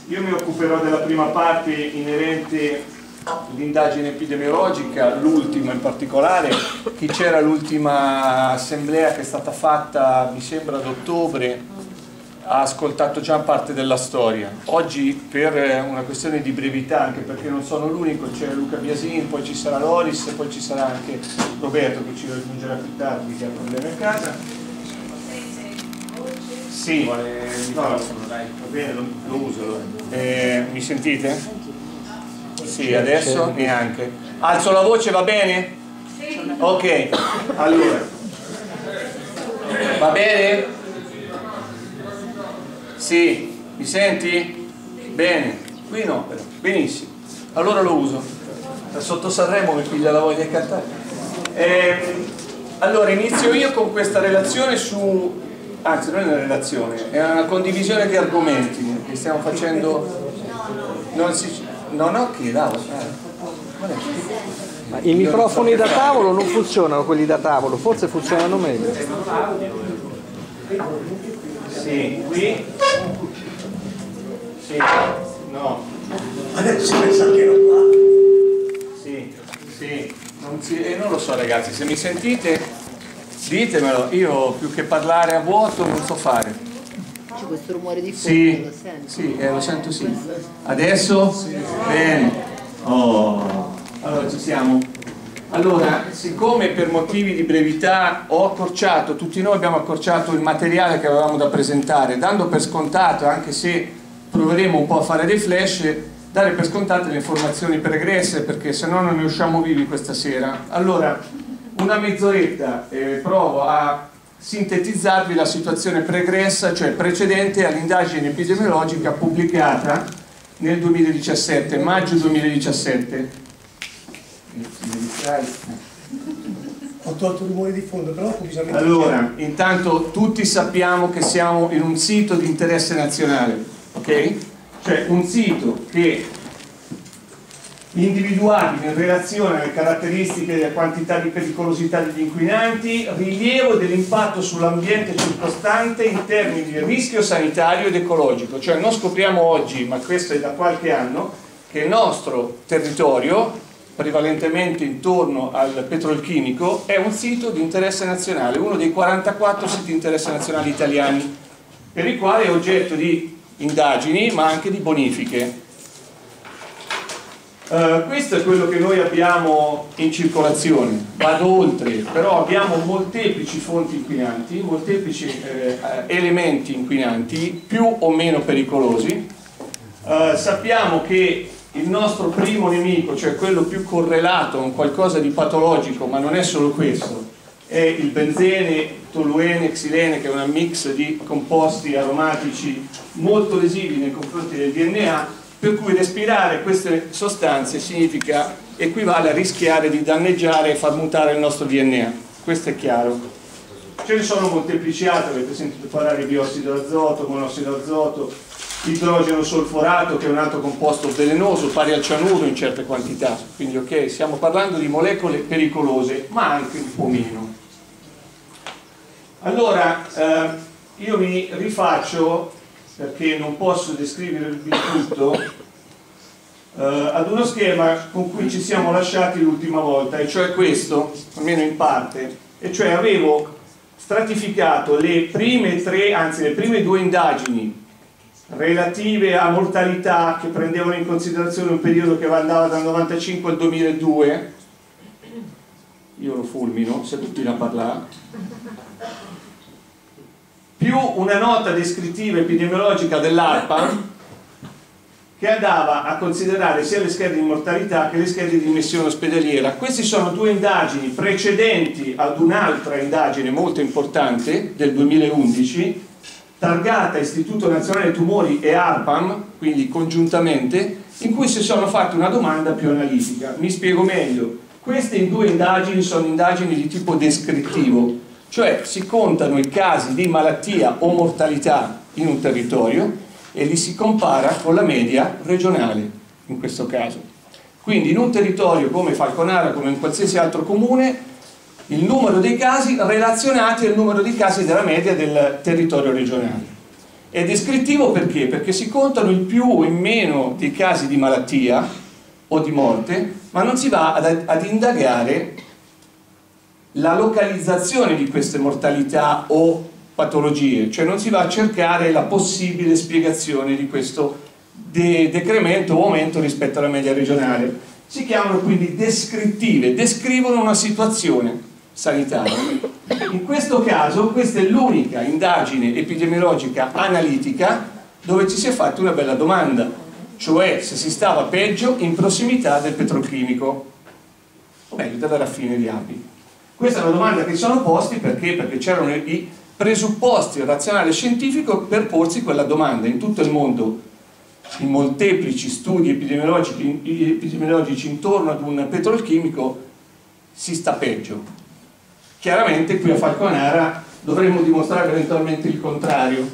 Io mi occuperò della prima parte inerente all'indagine epidemiologica, l'ultima in particolare. Chi c'era l'ultima assemblea che è stata fatta, mi sembra ad ottobre, ha ascoltato già parte della storia. Oggi, per una questione di brevità, anche perché non sono l'unico, c'è Luca Biasin, poi ci sarà Loris e poi ci sarà anche Roberto che ci raggiungerà più tardi, che ha problemi a casa. Sì, no, va bene, lo uso allora. Mi sentite? Sì, adesso neanche. Alzo la voce, va bene? Sì. Ok, allora. Va bene? Sì, mi senti? Bene, qui no però, benissimo. Allora lo uso. Da sotto Sanremo mi piglia la voglia di cantare. Allora, inizio io con questa relazione su... Anzi, non è una relazione, è una condivisione di argomenti che stiamo facendo. Non ho chi là. Ma i microfoni da tavolo non funzionano, quelli da tavolo, forse funzionano meglio. Sì, qui. Sì, no. Adesso mi sa che non va. Sì, sì. Non lo so ragazzi, se mi sentite ditemelo, io più che parlare a vuoto non so fare. C'è questo rumore di fondo, Sì, lo senti? sì, lo sento sì. Adesso? Sì. Bene. Oh. Allora ci siamo. Allora, siccome per motivi di brevità ho accorciato, tutti noi abbiamo accorciato il materiale che avevamo da presentare, dando per scontato, anche se proveremo un po' a fare dei flash, dare per scontate le informazioni pregresse, perché se no non ne usciamo vivi questa sera. Allora, una mezz'oretta provo a sintetizzarvi la situazione pregressa, cioè precedente all'indagine epidemiologica pubblicata nel 2017, maggio 2017. Ho tolto il rumore di fondo, però bisogna... Allora, intanto tutti sappiamo che siamo in un sito di interesse nazionale, ok? Cioè un sito che individuabile in relazione alle caratteristiche della quantità di pericolosità degli inquinanti, rilievo dell'impatto sull'ambiente circostante in termini di rischio sanitario ed ecologico. Cioè non scopriamo oggi, ma questo è da qualche anno, che il nostro territorio, prevalentemente intorno al petrolchimico, è un sito di interesse nazionale, uno dei 44 siti di interesse nazionale italiani, per i quali è oggetto di indagini ma anche di bonifiche. Questo è quello che noi abbiamo in circolazione. Vado oltre, però abbiamo molteplici fonti inquinanti, molteplici elementi inquinanti più o meno pericolosi. Sappiamo che il nostro primo nemico, cioè quello più correlato a un qualcosa di patologico, ma non è solo questo, è il benzene, toluene, xilene, che è una mix di composti aromatici molto lesivi nei confronti del DNA, per cui respirare queste sostanze significa, equivale a rischiare di danneggiare e far mutare il nostro DNA. Questo è chiaro. Ce ne sono molteplici altri, avete sentito parlare di biossido d'azoto, monossido d'azoto, idrogeno solforato, che è un altro composto velenoso, pari al cianuro in certe quantità. Quindi ok, stiamo parlando di molecole pericolose, ma anche un po' meno. Allora, io mi rifaccio, perché non posso descrivervi tutto, ad uno schema con cui ci siamo lasciati l'ultima volta, e cioè questo, almeno in parte, e cioè avevo stratificato le prime tre, anzi le prime due indagini relative a mortalità, che prendevano in considerazione un periodo che andava dal 95 al 2002, io lo fulmino se continua a parlare, più una nota descrittiva epidemiologica dell'ARPAN che andava a considerare sia le schede di mortalità che le schede di dimensione ospedaliera. Queste sono due indagini precedenti ad un'altra indagine molto importante del 2011, targata Istituto Nazionale Tumori e ARPAM, quindi congiuntamente, in cui si sono fatte una domanda più analitica. Mi spiego meglio. Queste due indagini sono indagini di tipo descrittivo, cioè si contano i casi di malattia o mortalità in un territorio e li si compara con la media regionale in questo caso. Quindi in un territorio come Falconara, come in qualsiasi altro comune, il numero dei casi relazionati al numero di casi della media del territorio regionale. È descrittivo perché? Perché si contano il più o il meno dei casi di malattia o di morte, ma non si va ad indagare la localizzazione di queste mortalità o patologie, cioè non si va a cercare la possibile spiegazione di questo decremento o aumento rispetto alla media regionale. Si chiamano quindi descrittive, descrivono una situazione sanitaria. In questo caso questa è l'unica indagine epidemiologica analitica dove ci si è fatta una bella domanda, cioè se si stava peggio in prossimità del petrolchimico o meglio della raffineria API. Questa è una domanda che si sono posti perché c'erano i presupposti razionali e scientifico per porsi quella domanda. In tutto il mondo, in molteplici studi epidemiologici intorno ad un petrolchimico si sta peggio. Chiaramente qui a Falconara dovremmo dimostrare eventualmente il contrario.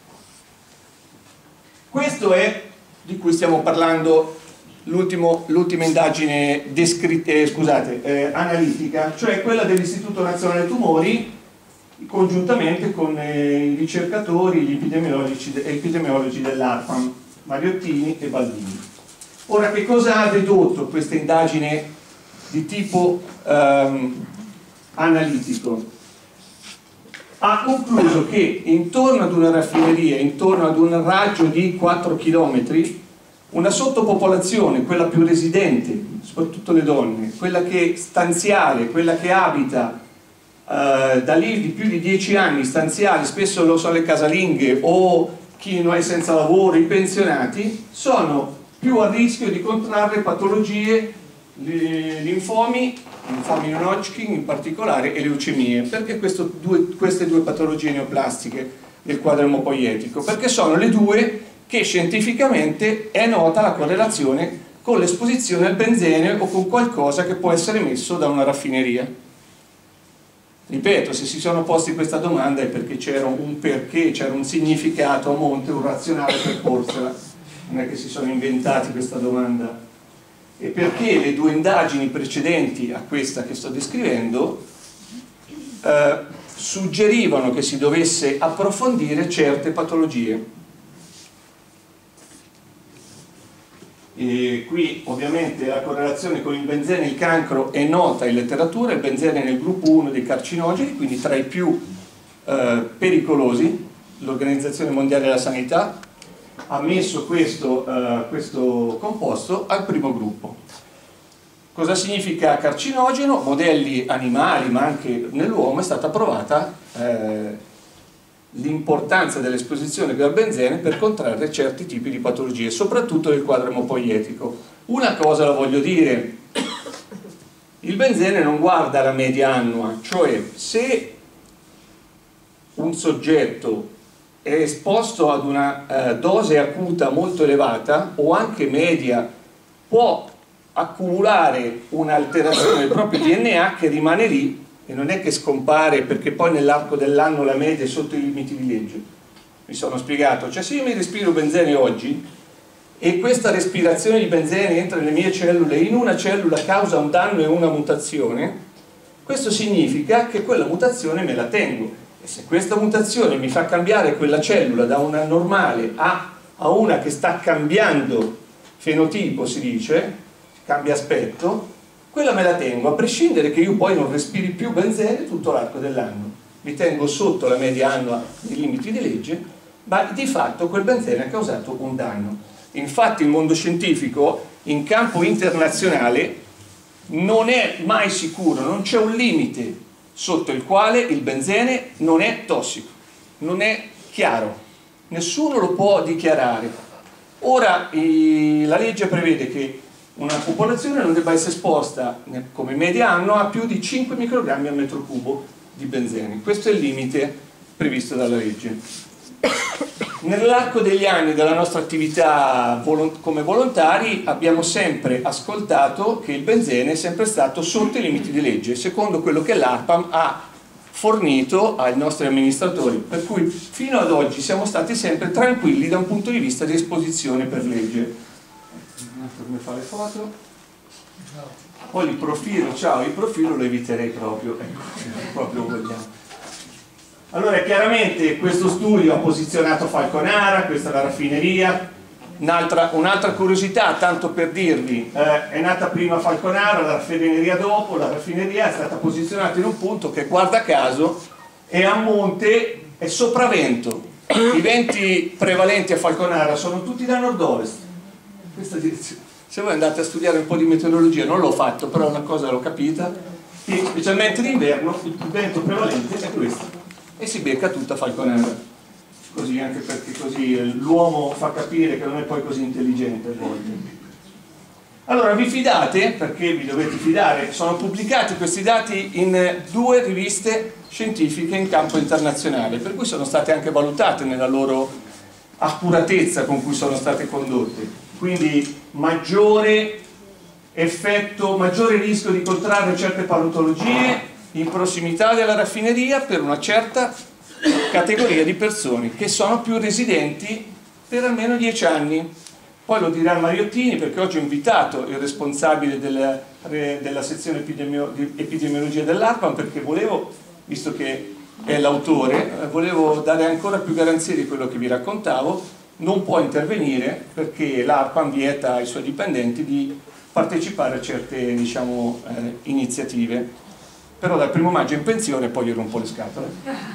Questo è di cui stiamo parlando, l'ultima indagine analitica, cioè quella dell'Istituto Nazionale Tumori congiuntamente con i ricercatori, gli epidemiologi dell'ARPAM, Mariottini e Baldini. Ora, che cosa ha dedotto questa indagine di tipo analitico? Ha concluso che intorno ad una raffineria, intorno ad un raggio di 4 km, una sottopopolazione, quella più residente, soprattutto le donne, quella che stanziale, quella che abita da lì di più di 10 anni, stanziali, spesso lo sono le casalinghe o chi non è senza lavoro, i pensionati, sono più a rischio di contrarre patologie, linfomi non Hodgkin in particolare, e leucemie. Perché queste due patologie neoplastiche del quadro emopoietico? Perché sono le due che scientificamente è nota la correlazione con l'esposizione al benzene o con qualcosa che può essere emesso da una raffineria. Ripeto, se si sono posti questa domanda è perché c'era un significato a monte, un razionale per porsela, non è che si sono inventati questa domanda. E perché le due indagini precedenti a questa che sto descrivendo suggerivano che si dovesse approfondire certe patologie. E qui ovviamente la correlazione con il benzene e il cancro è nota in letteratura. Il benzene è nel gruppo 1 dei carcinogeni, quindi tra i più pericolosi. L'Organizzazione Mondiale della Sanità ha messo questo composto al primo gruppo. Cosa significa carcinogeno? Modelli animali ma anche nell'uomo è stata provata l'importanza dell'esposizione al benzene per contrarre certi tipi di patologie, soprattutto del quadro emopoietico. Una cosa la voglio dire: il benzene non guarda la media annua, cioè se un soggetto è esposto ad una dose acuta molto elevata o anche media, può accumulare un'alterazione del proprio DNA che rimane lì e non è che scompare perché poi nell'arco dell'anno la media è sotto i limiti di legge. Mi sono spiegato, cioè se io mi respiro benzene oggi e questa respirazione di benzene entra nelle mie cellule e in una cellula causa un danno e una mutazione, questo significa che quella mutazione me la tengo, e se questa mutazione mi fa cambiare quella cellula da una normale a una che sta cambiando fenotipo, si dice, cambia aspetto, quella me la tengo, a prescindere che io poi non respiri più benzene tutto l'arco dell'anno. Mi tengo sotto la media annua dei limiti di legge, ma di fatto quel benzene ha causato un danno. Infatti il mondo scientifico in campo internazionale non è mai sicuro, non c'è un limite sotto il quale il benzene non è tossico, non è chiaro, nessuno lo può dichiarare. Ora la legge prevede che una popolazione non debba essere esposta come media annua a più di 5 microgrammi al metro cubo di benzene. Questo è il limite previsto dalla legge. Nell'arco degli anni della nostra attività come volontari abbiamo sempre ascoltato che il benzene è sempre stato sotto i limiti di legge, secondo quello che l'ARPAM ha fornito ai nostri amministratori, per cui fino ad oggi siamo stati sempre tranquilli da un punto di vista di esposizione per legge. Come fa le foto? Poi il profilo, il profilo lo eviterei proprio, ecco, proprio vogliamo. Allora, chiaramente questo studio ha posizionato Falconara, questa è la raffineria. Un'altra curiosità, tanto per dirvi, è nata prima Falconara, la raffineria dopo. La raffineria è stata posizionata in un punto che, guarda caso, è a monte e sopravvento. I venti prevalenti a Falconara sono tutti da nord-ovest, questa direzione. Se voi andate a studiare un po' di meteorologia, non l'ho fatto, però una cosa l'ho capita, che specialmente in inverno il vento prevalente è questo e si becca tutta Falconara. Così, anche perché così l'uomo fa capire che non è poi così intelligente a volte. Allora, vi fidate, perché vi dovete fidare, sono pubblicati questi dati in 2 riviste scientifiche in campo internazionale, per cui sono state anche valutate nella loro accuratezza con cui sono state condotte. Quindi maggiore effetto, maggiore rischio di contrarre certe patologie in prossimità della raffineria per una certa categoria di persone che sono più residenti per almeno 10 anni. Poi lo dirà Mariottini, perché oggi ho invitato il responsabile della sezione di epidemiologia dell'ARPAN, perché volevo, visto che è l'autore, volevo dare ancora più garanzie di quello che vi raccontavo. Non può intervenire perché l'ARPAN vieta ai suoi dipendenti di partecipare a certe, diciamo, iniziative. Però dal 1° maggio in pensione, poi gli rompo le scatole.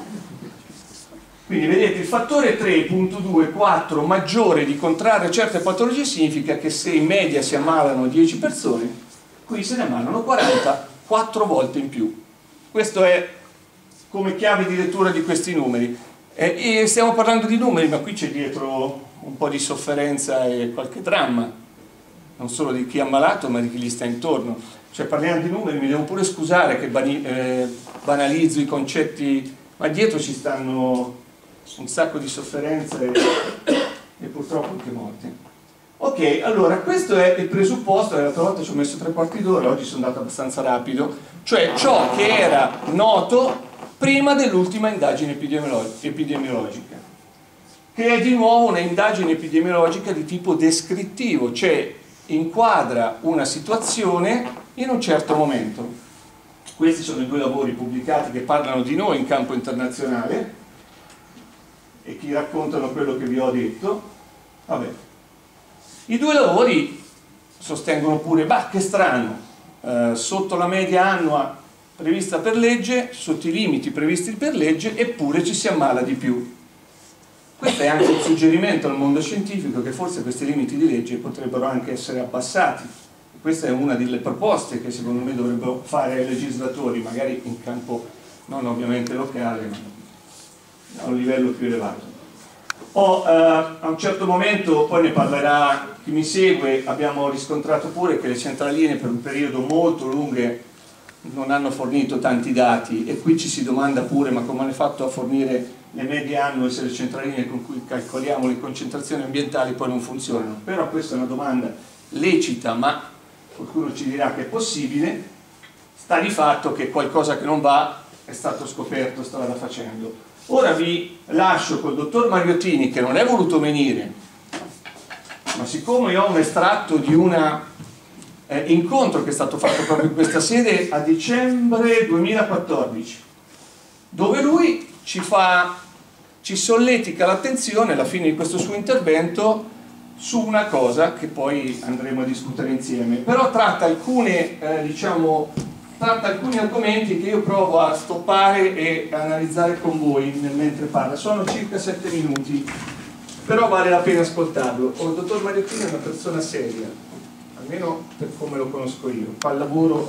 Quindi vedete, il fattore 3.2,4 maggiore di contrarre certe patologie significa che se in media si ammalano 10 persone, qui se ne ammalano 44 volte in più. Questo è come chiave di lettura di questi numeri. E stiamo parlando di numeri, ma qui c'è dietro un po' di sofferenza e qualche dramma, non solo di chi è ammalato, ma di chi gli sta intorno. Cioè, parliamo di numeri, mi devo pure scusare che banalizzo i concetti, ma dietro ci stanno un sacco di sofferenze e purtroppo anche morti. Ok, allora questo è il presupposto. L'altra volta ci ho messo 3/4 d'ora, oggi sono andato abbastanza rapido, cioè ciò che era noto prima dell'ultima indagine epidemiologica, che è di nuovo una indagine epidemiologica di tipo descrittivo, cioè inquadra una situazione in un certo momento. Questi sono i 2 lavori pubblicati che parlano di noi in campo internazionale e che raccontano quello che vi ho detto. Vabbè. I 2 lavori sostengono pure, bah, che strano, sotto la media annua prevista per legge, sotto i limiti previsti per legge, eppure ci si ammala di più. Questo è anche un suggerimento al mondo scientifico che forse questi limiti di legge potrebbero anche essere abbassati. Questa è una delle proposte che secondo me dovrebbero fare i legislatori, magari in campo non ovviamente locale, ma a un livello più elevato. A un certo momento, poi ne parlerà chi mi segue, abbiamo riscontrato pure che le centraline per un periodo molto lungo non hanno fornito tanti dati, e qui ci si domanda pure, ma come hanno fatto a fornire le medie annue se le centraline con cui calcoliamo le concentrazioni ambientali poi non funzionano? Però questa è una domanda lecita, ma qualcuno ci dirà che è possibile. Sta di fatto che qualcosa che non va è stato scoperto strada facendo. Ora vi lascio col dottor Mariottini, che non è voluto venire, ma siccome io ho un estratto di un incontro che è stato fatto proprio in questa sede a dicembre 2014, dove lui ci solletica l'attenzione alla fine di questo suo intervento su una cosa che poi andremo a discutere insieme, però tratta alcuni argomenti che io provo a stoppare e analizzare con voi mentre parla. Sono circa 7 minuti, però vale la pena ascoltarlo. Il dottor Mariottini è una persona seria, almeno per come lo conosco io, fa il lavoro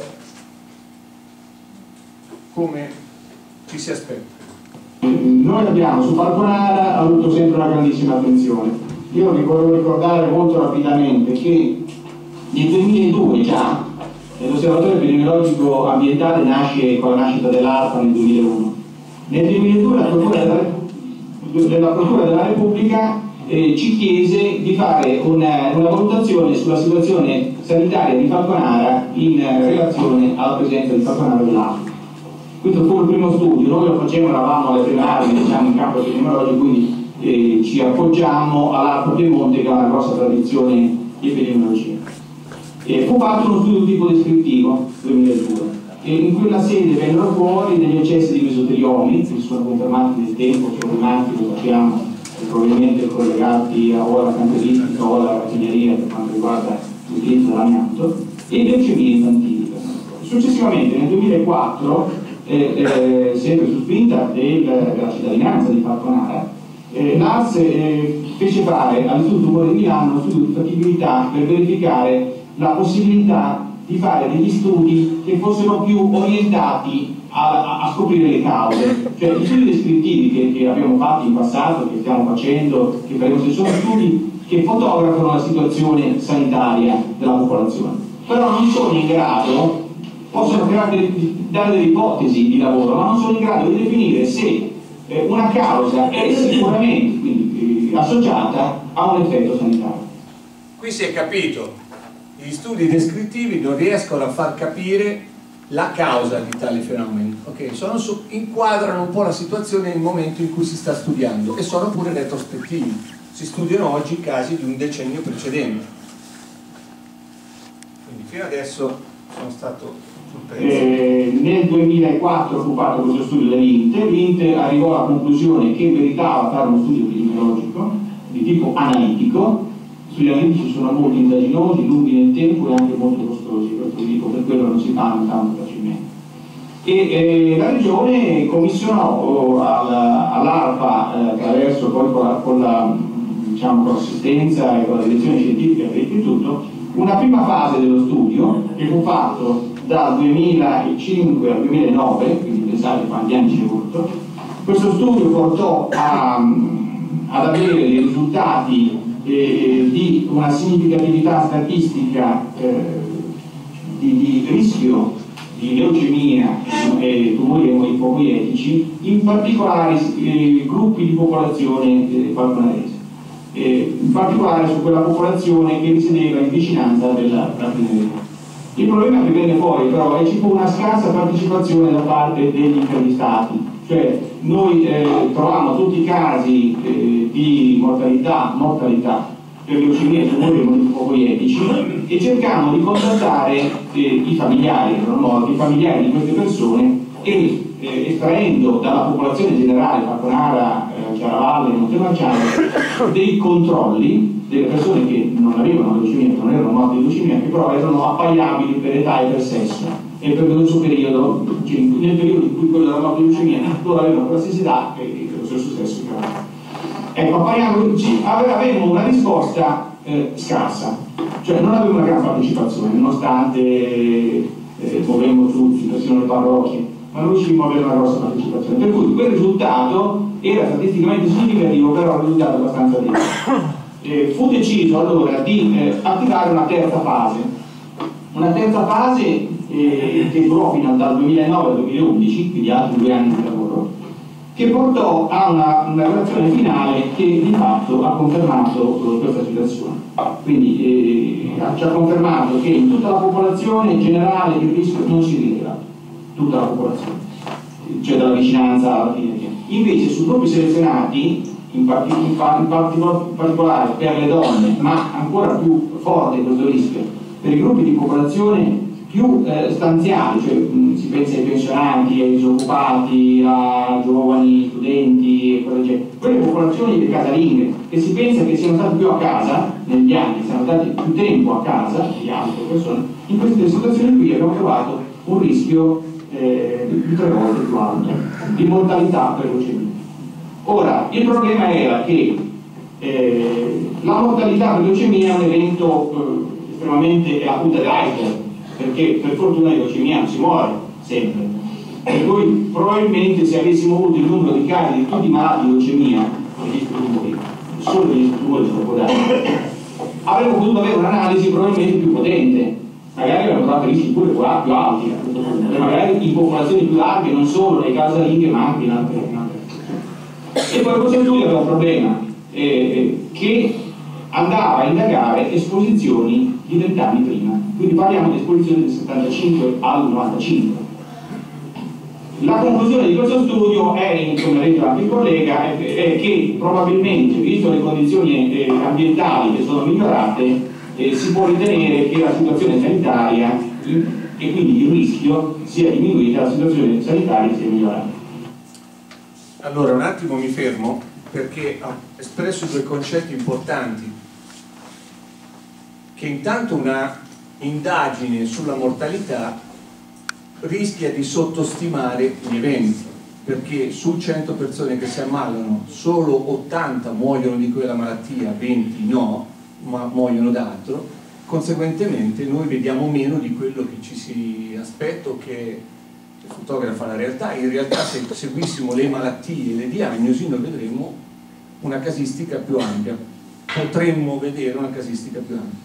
come ci si aspetta. Noi abbiamo su Falconara avuto sempre una grandissima attenzione. Io vi voglio ricordare molto rapidamente che nel 2002 già l'osservatorio epidemiologico ambientale nasce con la nascita dell'ARPA nel 2001. Nel 2002 la Procura della Repubblica ci chiese di fare una valutazione sulla situazione sanitaria di Falconara in relazione alla presenza di Falconara dell'ARPA. Questo fu il primo studio, noi lo facevamo, eravamo alle prime armi, diciamo, in campo epidemiologico, quindi ci appoggiamo all'ARPA Piemonte, che ha una grossa tradizione di epidemiologia. Fu fatto uno studio tipo descrittivo 2002 in quella sede vennero fuori degli eccessi di mesoteriomi che sono confermati nel tempo, problematici, lo sappiamo, probabilmente collegati o alla canceristica o alla raffineria per quanto riguarda l'utilizzo dell'amianto, e leucemie infantili. Successivamente nel 2004, sempre su spinta della cittadinanza di Falconara, l'ARS fece fare all'Istituto Tumori di Milano uno studio di fattibilità per verificare la possibilità di fare degli studi che fossero più orientati a scoprire le cause. Cioè gli studi descrittivi che abbiamo fatto in passato, che stiamo facendo, che faremo, se sono studi che fotografano la situazione sanitaria della popolazione, però non sono in grado, possono dare delle ipotesi di lavoro, ma non sono in grado di definire se una causa è sicuramente quindi, associata a un effetto sanitario. Qui si è capito, gli studi descrittivi non riescono a far capire la causa di tali fenomeni, okay? Inquadrano un po' la situazione nel momento in cui si sta studiando, e sono pure retrospettivi, si studiano oggi casi di un decennio precedente, quindi fino adesso sono stato sul pezzo. Nel 2004 fu fatto questo studio l'INTE arrivò alla conclusione che meritava fare uno studio epidemiologico di tipo analitico. Studi analitici sono molto indaginosi, lunghi nel tempo e anche molto costosi, questo vi dico, per quello non si fanno tanto facilmente. E la Regione commissionò all'ARPA, attraverso poi con l'assistenza e con la direzione scientifica dell'istituto, una prima fase dello studio che fu fatto dal 2005 al 2009, quindi pensate quanti anni ci è voluto. Questo studio portò ad avere dei risultati di una significatività statistica di rischio di leucemia e tumori ematopoietici in particolari gruppi di popolazione falconarese, in particolare su quella popolazione che risiedeva in vicinanza della raffineria. Il problema che venne fuori però è che ci fu una scarsa partecipazione da parte degli intervistati, cioè noi trovavamo tutti i casi di mortalità per leucemia e tumori ematopoietici e cercavamo di contattare i familiari di queste persone e estraendo dalla popolazione generale, Falconara, Chiaravalle, Montemarciano, dei controlli delle persone che non avevano leucemia, che non erano morte di leucemia, che però erano appaiabili per età e per sesso, e per questo periodo, cioè nel periodo in cui quello della morte di leucemia loro avevano la stessa età e lo stesso sesso che avevano. Ecco, avevamo una risposta scarsa, cioè non avevamo una gran partecipazione, nonostante muovemmo tutti, persino le parrocchie, ma non riuscivamo a avere una grossa partecipazione, per cui quel risultato era statisticamente significativo, però un risultato abbastanza debole. Fu deciso allora di attivare una terza fase che durò fino dal 2009 al 2011, quindi altri 2 anni di lavoro, che portò a una relazione finale che di fatto ha confermato questa situazione. Quindi ci ha confermato che in tutta la popolazione generale il rischio non si rileva, tutta la popolazione, cioè dalla vicinanza alla fine. Invece su gruppi selezionati, in particolare per le donne, ma ancora più forte questo rischio, per i gruppi di popolazione più stanziali, cioè si pensa ai pensionati, ai disoccupati, a giovani, studenti e cose del genere, quelle popolazioni di casalinghe che si pensa che siano stati più a casa negli anni, siano stati più tempo a casa di altre persone, in queste situazioni qui abbiamo trovato un rischio di 3 volte più alto di mortalità per leucemia. Ora, il problema era che la mortalità per leucemia è un evento estremamente la punta dell'iceberg, perché per fortuna di leucemia non si muore sempre, per cui probabilmente se avessimo avuto il numero di casi di tutti i malati di leucemia, solo degli tumori tropodali, avremmo potuto avere un'analisi probabilmente più potente, magari avremmo trovato rischi pure più alti, magari in popolazioni più larghe, non solo nei casalinghe ma anche in altre. E poi questo studio aveva un problema che andava a indagare esposizioni di 20 anni prima, quindi parliamo di esposizioni del 75 al 95. La conclusione di questo studio è, come ha detto anche il collega, è che probabilmente, visto le condizioni ambientali che sono migliorate, si può ritenere che la situazione sanitaria e quindi il rischio sia diminuito e la situazione sanitaria sia migliorata. Allora, un attimo mi fermo, perché ha espresso due concetti importanti, che intanto una indagine sulla mortalità rischia di sottostimare gli eventi, perché su 100 persone che si ammalano solo 80 muoiono di quella malattia, 20 no, ma muoiono d'altro. Conseguentemente noi vediamo meno di quello che ci si aspetta, che fotografa la realtà. In realtà, se seguissimo le malattie e le diagnosi, noi vedremo una casistica più ampia, potremmo vedere una casistica più ampia.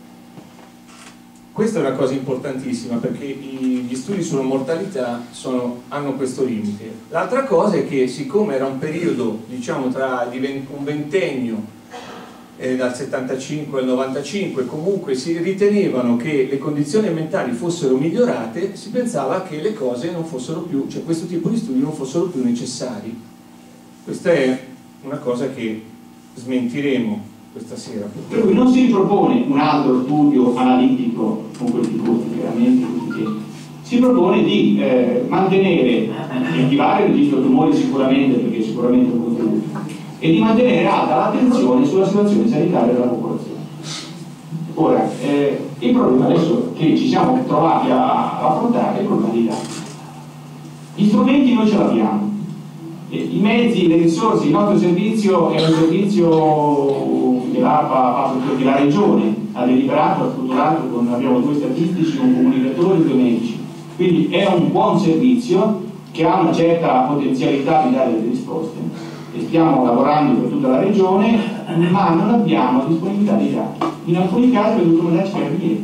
Questa è una cosa importantissima, perché gli studi sulla mortalità hanno questo limite. L'altra cosa è che, siccome era un periodo, diciamo, tra un ventennio, dal 75 al 95, comunque si ritenevano che le condizioni ambientali fossero migliorate, si pensava che le cose non fossero più, cioè questo tipo di studi non fossero più necessari. Questa è una cosa che smentiremo questa sera. Per cui non si ripropone un altro studio analitico con questi costi chiaramente tutti tempi. Si propone di mantenere, di attivare il registro tumori sicuramente, perché sicuramente è un contributo, e di mantenere alta l'attenzione sulla situazione sanitaria della popolazione. Ora, il problema adesso che ci siamo trovati a affrontare è il problema dei dati. Gli strumenti noi ce l'abbiamo, i mezzi, le risorse, il nostro servizio è un servizio che la Regione ha deliberato, ha strutturato, abbiamo 2 statistici, un comunicatore e 2 medici, quindi è un buon servizio che ha una certa potenzialità di dare delle risposte e stiamo lavorando per tutta la Regione, ma non abbiamo disponibilità dei dati. In alcuni casi abbiamo dovuto mandarci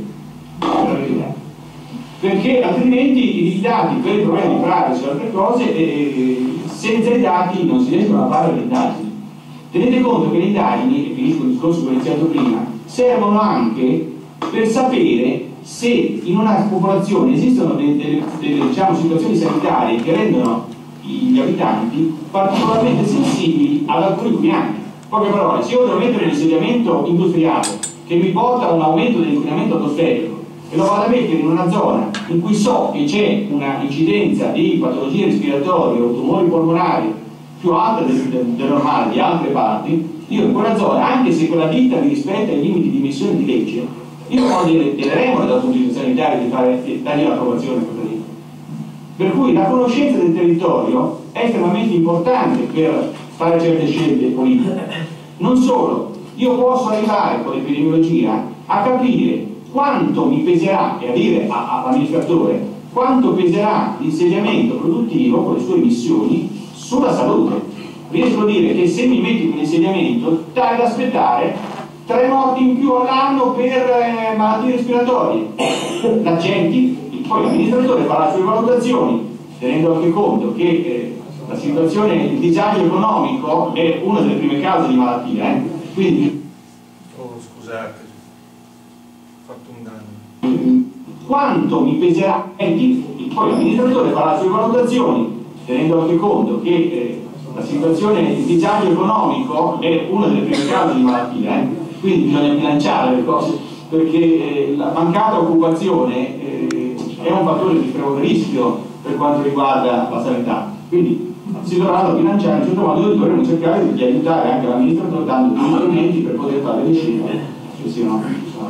per vedere, perché altrimenti i dati per i problemi di privacy o altre cose, senza i dati non si riescono a fare le indagini. Tenete conto che le indagini, e finisco il discorso che ho iniziato prima, servono anche per sapere se in una popolazione esistono delle diciamo, situazioni sanitarie che rendono gli abitanti particolarmente sensibili ad alcuni inquinanti. In poche parole, se io devo mettere un insediamento industriale che mi porta a un aumento dell'inquinamento atmosferico e lo vado a mettere in una zona in cui so che c'è una incidenza di patologie respiratorie o tumori polmonari più alta del normale di altre parti, io in quella zona, anche se quella ditta mi rispetta i limiti di emissione di legge, io ho delle regole dal punto di vista sanitario di dargli l'approvazione a quella ditta. Per cui la conoscenza del territorio è estremamente importante per fare certe scelte politiche. Non solo, io posso arrivare con l'epidemiologia a capire quanto mi peserà, e a dire all'amministratore quanto peserà l'insediamento produttivo con le sue emissioni sulla salute. Riesco a dire che se mi metti in un insediamento stai ad aspettare 3 morti in più all'anno per malattie respiratorie. Poi l'amministratore farà le sue valutazioni tenendo anche conto che la situazione, il disagio economico è una delle prime cause di malattia, quindi scusate, ho fatto un danno. Quanto mi peserà, poi l'amministratore farà le sue valutazioni tenendo anche conto che la situazione, il disagio economico è una delle prime cause di malattia, quindi bisogna bilanciare le cose, perché la mancata occupazione è un fattore di rischio per quanto riguarda la sanità, quindi si dovranno bilanciare. In certo modo noi dovremo cercare di aiutare anche l'amministratore dando degli strumenti per poter fare le scelte che siano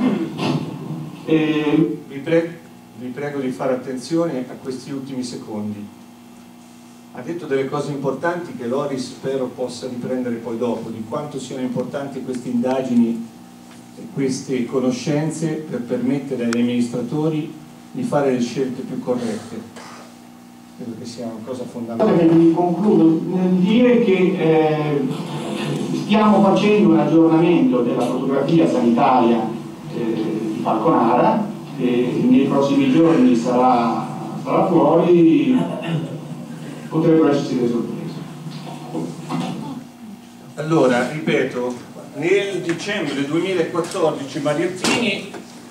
vi prego di fare attenzione a questi ultimi secondi. Ha detto delle cose importanti che Loris spero possa riprendere poi dopo, di quanto siano importanti queste indagini e queste conoscenze per permettere agli amministratori di fare le scelte più corrette. Credo che sia una cosa fondamentale. Concludo nel dire che stiamo facendo un aggiornamento della fotografia sanitaria di Falconara, che nei prossimi giorni sarà fuori. Potrebbero esserci delle sorprese. Allora, ripeto, nel dicembre 2014 Mariottini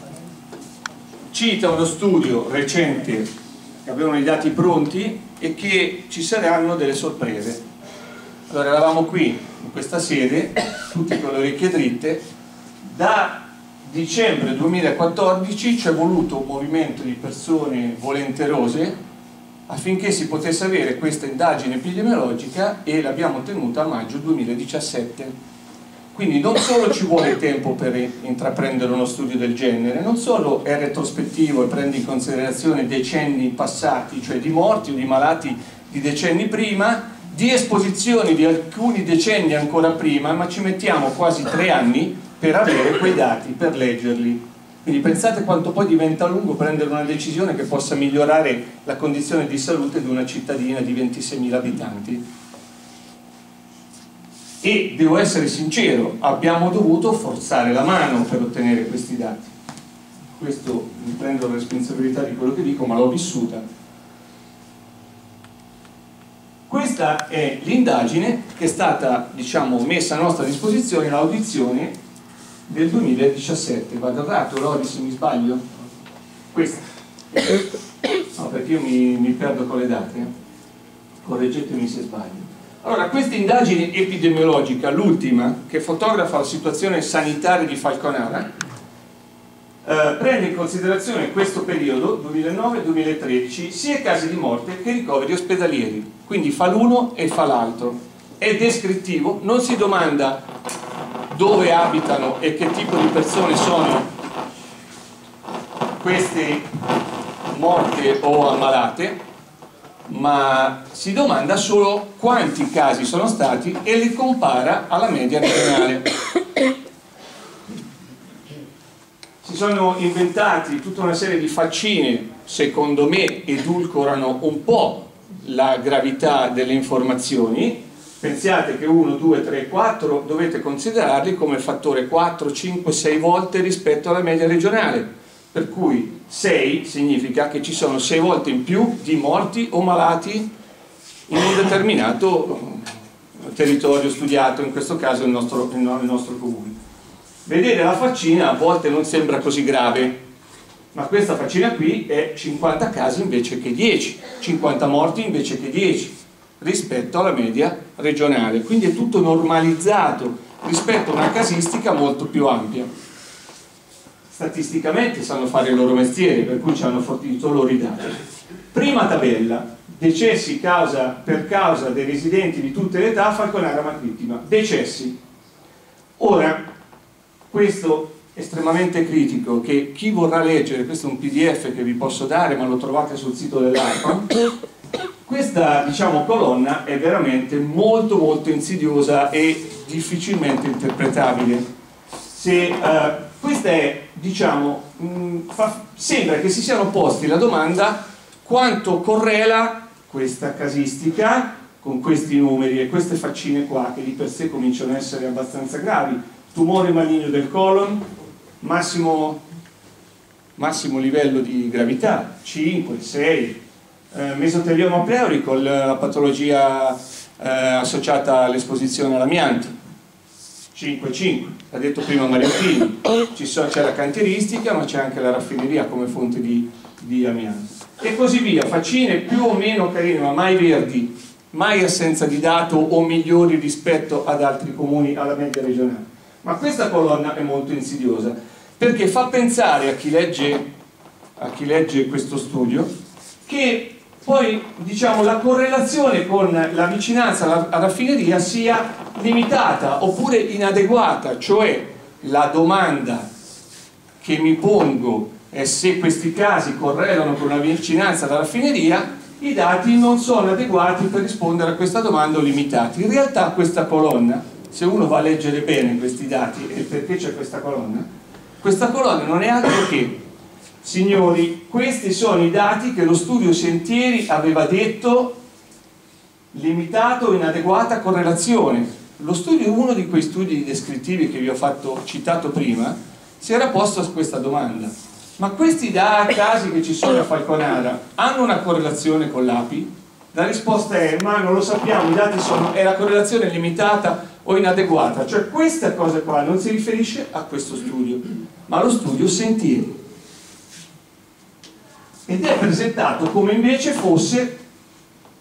cita uno studio recente che avevano i dati pronti e che ci saranno delle sorprese. Allora eravamo qui in questa sede, tutti con le orecchie dritte, da dicembre 2014 c'è voluto un movimento di persone volenterose affinché si potesse avere questa indagine epidemiologica, e l'abbiamo ottenuta a maggio 2017. Quindi non solo ci vuole tempo per intraprendere uno studio del genere, non solo è retrospettivo e prende in considerazione decenni passati, cioè di morti o di malati di decenni prima, di esposizioni di alcuni decenni ancora prima, ma ci mettiamo quasi 3 anni per avere quei dati, per leggerli. Quindi pensate quanto poi diventa lungo prendere una decisione che possa migliorare la condizione di salute di una cittadina di 26.000 abitanti. E devo essere sincero, abbiamo dovuto forzare la mano per ottenere questi dati. Questo mi prendo la responsabilità di quello che dico, ma l'ho vissuta. Questa è l'indagine che è stata, diciamo, messa a nostra disposizione, l'audizione del 2017. Vado errato, Lodi, se mi sbaglio? Questa. No, perché io mi perdo con le date. Correggetemi se sbaglio. Allora, questa indagine epidemiologica, l'ultima, che fotografa la situazione sanitaria di Falconara, prende in considerazione questo periodo, 2009-2013, sia i casi di morte che i ricoveri ospedalieri. Quindi fa l'uno e fa l'altro. È descrittivo, non si domanda dove abitano e che tipo di persone sono queste morte o ammalate, ma si domanda solo quanti casi sono stati e li compara alla media regionale. Si sono inventati tutta una serie di faccine, secondo me edulcorano un po' la gravità delle informazioni. Pensiate che 1, 2, 3, 4 dovete considerarli come fattore 4, 5, 6 volte rispetto alla media regionale. Per cui 6 significa che ci sono 6 volte in più di morti o malati in un determinato territorio studiato, in questo caso il nostro comune. Vedere la faccina a volte non sembra così grave, ma questa faccina qui è 50 casi invece che 10, 50 morti invece che 10 rispetto alla media regionale. Quindi è tutto normalizzato rispetto a una casistica molto più ampia. Statisticamente sanno fare il loro mestiere, per cui ci hanno fornito loro i dati. Prima tabella, decessi per causa dei residenti di tutte le età, Falconara Marittima. Decessi. Ora, questo è estremamente critico, che chi vorrà leggere, questo è un PDF che vi posso dare, ma lo trovate sul sito dell'ARPA, questa, diciamo, colonna è veramente molto molto insidiosa e difficilmente interpretabile. Questa è, diciamo, sembra che si siano posti la domanda quanto correla questa casistica con questi numeri e queste faccine qua, che di per sé cominciano a essere abbastanza gravi. Tumore maligno del colon, massimo livello di gravità, 5, 6, mesotelioma pleurico, la patologia associata all'esposizione all'amianto, 5, l'ha detto prima Mariantini, c'è la cantieristica, ma c'è anche la raffineria come fonte di amianto. E così via, faccine più o meno carine, ma mai verdi, mai assenza di dato o migliori rispetto ad altri comuni alla media regionale. Ma questa colonna è molto insidiosa, perché fa pensare a chi legge questo studio che poi, diciamo, la correlazione con la vicinanza alla raffineria sia limitata oppure inadeguata, cioè la domanda che mi pongo è se questi casi correlano con la vicinanza alla raffineria, i dati non sono adeguati per rispondere a questa domanda o limitati. In realtà questa colonna, se uno va a leggere bene questi dati e perché c'è questa colonna non è altro che, signori, questi sono i dati che lo studio Sentieri aveva detto limitato o inadeguata correlazione. Lo studio, uno di quei studi descrittivi che vi ho citato prima, si era posto a questa domanda: ma questi casi che ci sono a Falconara hanno una correlazione con l'API? La risposta è: ma non lo sappiamo, i dati sono, è la correlazione limitata o inadeguata. Cioè questa cosa qua non si riferisce a questo studio, ma allo studio Sentieri, ed è presentato come invece fosse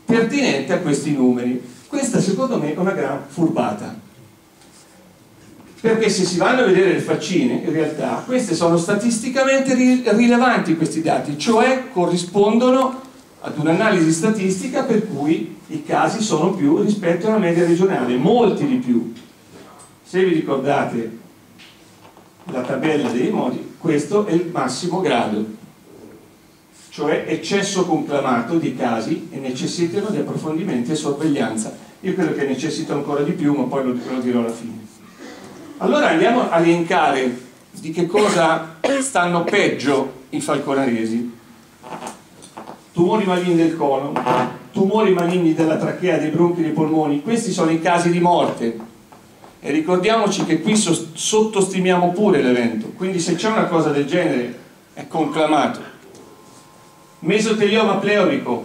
pertinente a questi numeri. Questa secondo me è una gran furbata. Perché se si vanno a vedere le faccine, in realtà queste sono statisticamente rilevanti questi dati, cioè corrispondono ad un'analisi statistica per cui i casi sono più rispetto alla media regionale, molti di più. Se vi ricordate la tabella dei modi, questo è il massimo grado, cioè eccesso conclamato di casi e necessitano di approfondimenti e sorveglianza. Io credo che necessito ancora di più, ma poi lo dirò alla fine. Allora andiamo a elencare di che cosa stanno peggio i falconaresi. Tumori maligni del colon, tumori maligni della trachea, dei bronchi, dei polmoni, questi sono i casi di morte. E ricordiamoci che qui sottostimiamo pure l'evento, quindi se c'è una cosa del genere è conclamato. Mesotelioma pleurico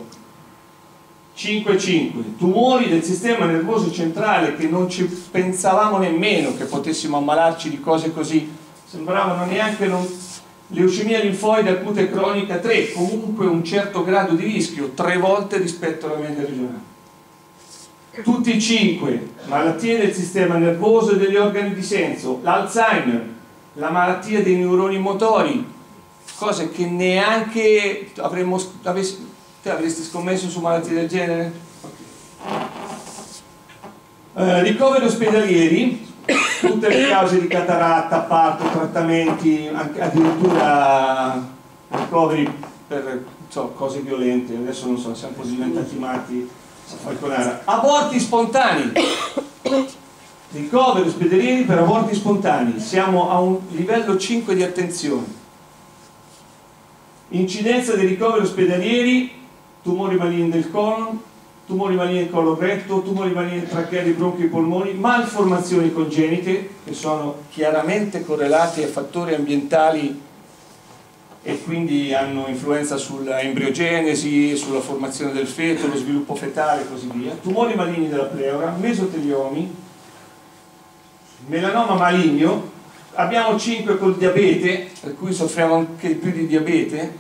5-5, tumori del sistema nervoso centrale che non ci pensavamo nemmeno che potessimo ammalarci di cose così, sembravano neanche leucemia linfoide acuta e cronica 3, comunque un certo grado di rischio, 3 volte rispetto alla media regionale. Tutti e 5, malattie del sistema nervoso e degli organi di senso, l'Alzheimer, la malattia dei neuroni motori, cose che neanche te avresti scommesso su malattie del genere? Ricoveri ospedalieri, tutte le cause di cataratta, parto, trattamenti, addirittura ricoveri per cose violente, adesso non so, siamo un po' diventati matti a falconare. Aborti spontanei, ricoveri ospedalieri per aborti spontanei, siamo a un livello 5 di attenzione. Incidenza dei ricoveri ospedalieri, tumori maligni del colon, tumori maligni del colon retto, tumori maligni del trachea, dei bronchi e polmoni, malformazioni congenite che sono chiaramente correlate a fattori ambientali e quindi hanno influenza sulla embriogenesi, sulla formazione del feto, lo sviluppo fetale e così via, tumori maligni della pleura, mesoteliomi, melanoma maligno, abbiamo 5 col diabete, per cui soffriamo anche più di diabete,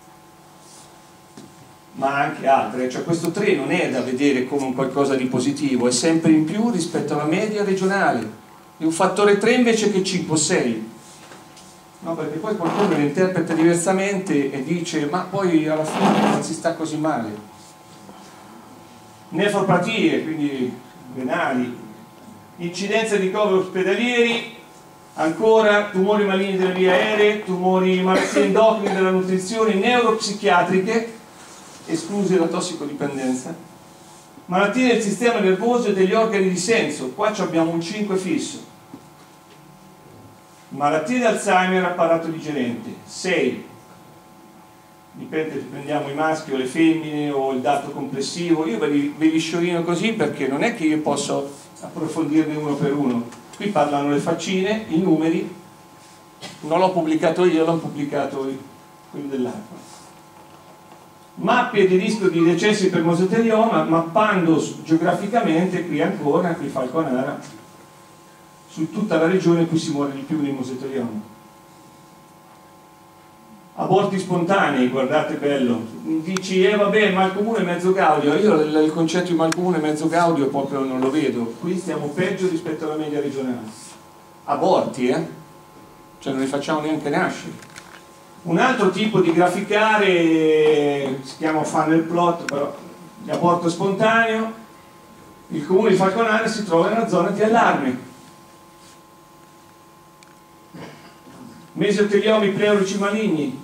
ma anche altre, cioè questo 3 non è da vedere come un qualcosa di positivo, è sempre in più rispetto alla media regionale, è un fattore 3 invece che 5 o 6, no, perché poi qualcuno lo interpreta diversamente e dice ma poi alla fine non si sta così male. Nefropatie, quindi renali, incidenza di ricoveri ospedalieri, ancora tumori maligni delle vie aeree, tumori, malattie endocrine della nutrizione, neuropsichiatriche, escluse la tossicodipendenza, malattie del sistema nervoso e degli organi di senso, qua abbiamo un 5 fisso, malattie di Alzheimer, apparato digerente, 6, dipende se prendiamo i maschi o le femmine o il dato complessivo, io ve li sciorino così perché non è che io posso approfondirne uno per uno, qui parlano le faccine, i numeri, non l'ho pubblicato io, l'ho pubblicato quelli dell'acqua. Mappe di rischio di decessi per mesotelioma, mappando geograficamente qui ancora, qui Falconara, su tutta la regione in cui si muore di più di mesotelioma. Aborti spontanei, guardate bello, dici vabbè mal comune mezzo gaudio, io il concetto di mal comune mezzo gaudio proprio non lo vedo, qui stiamo peggio rispetto alla media regionale. Aborti, cioè non li facciamo neanche nascere. Un altro tipo di graficare si chiama funnel plot, però di aborto spontaneo, il comune di Falconara si trova in una zona di allarme. Mesoteliomi pleurici maligni,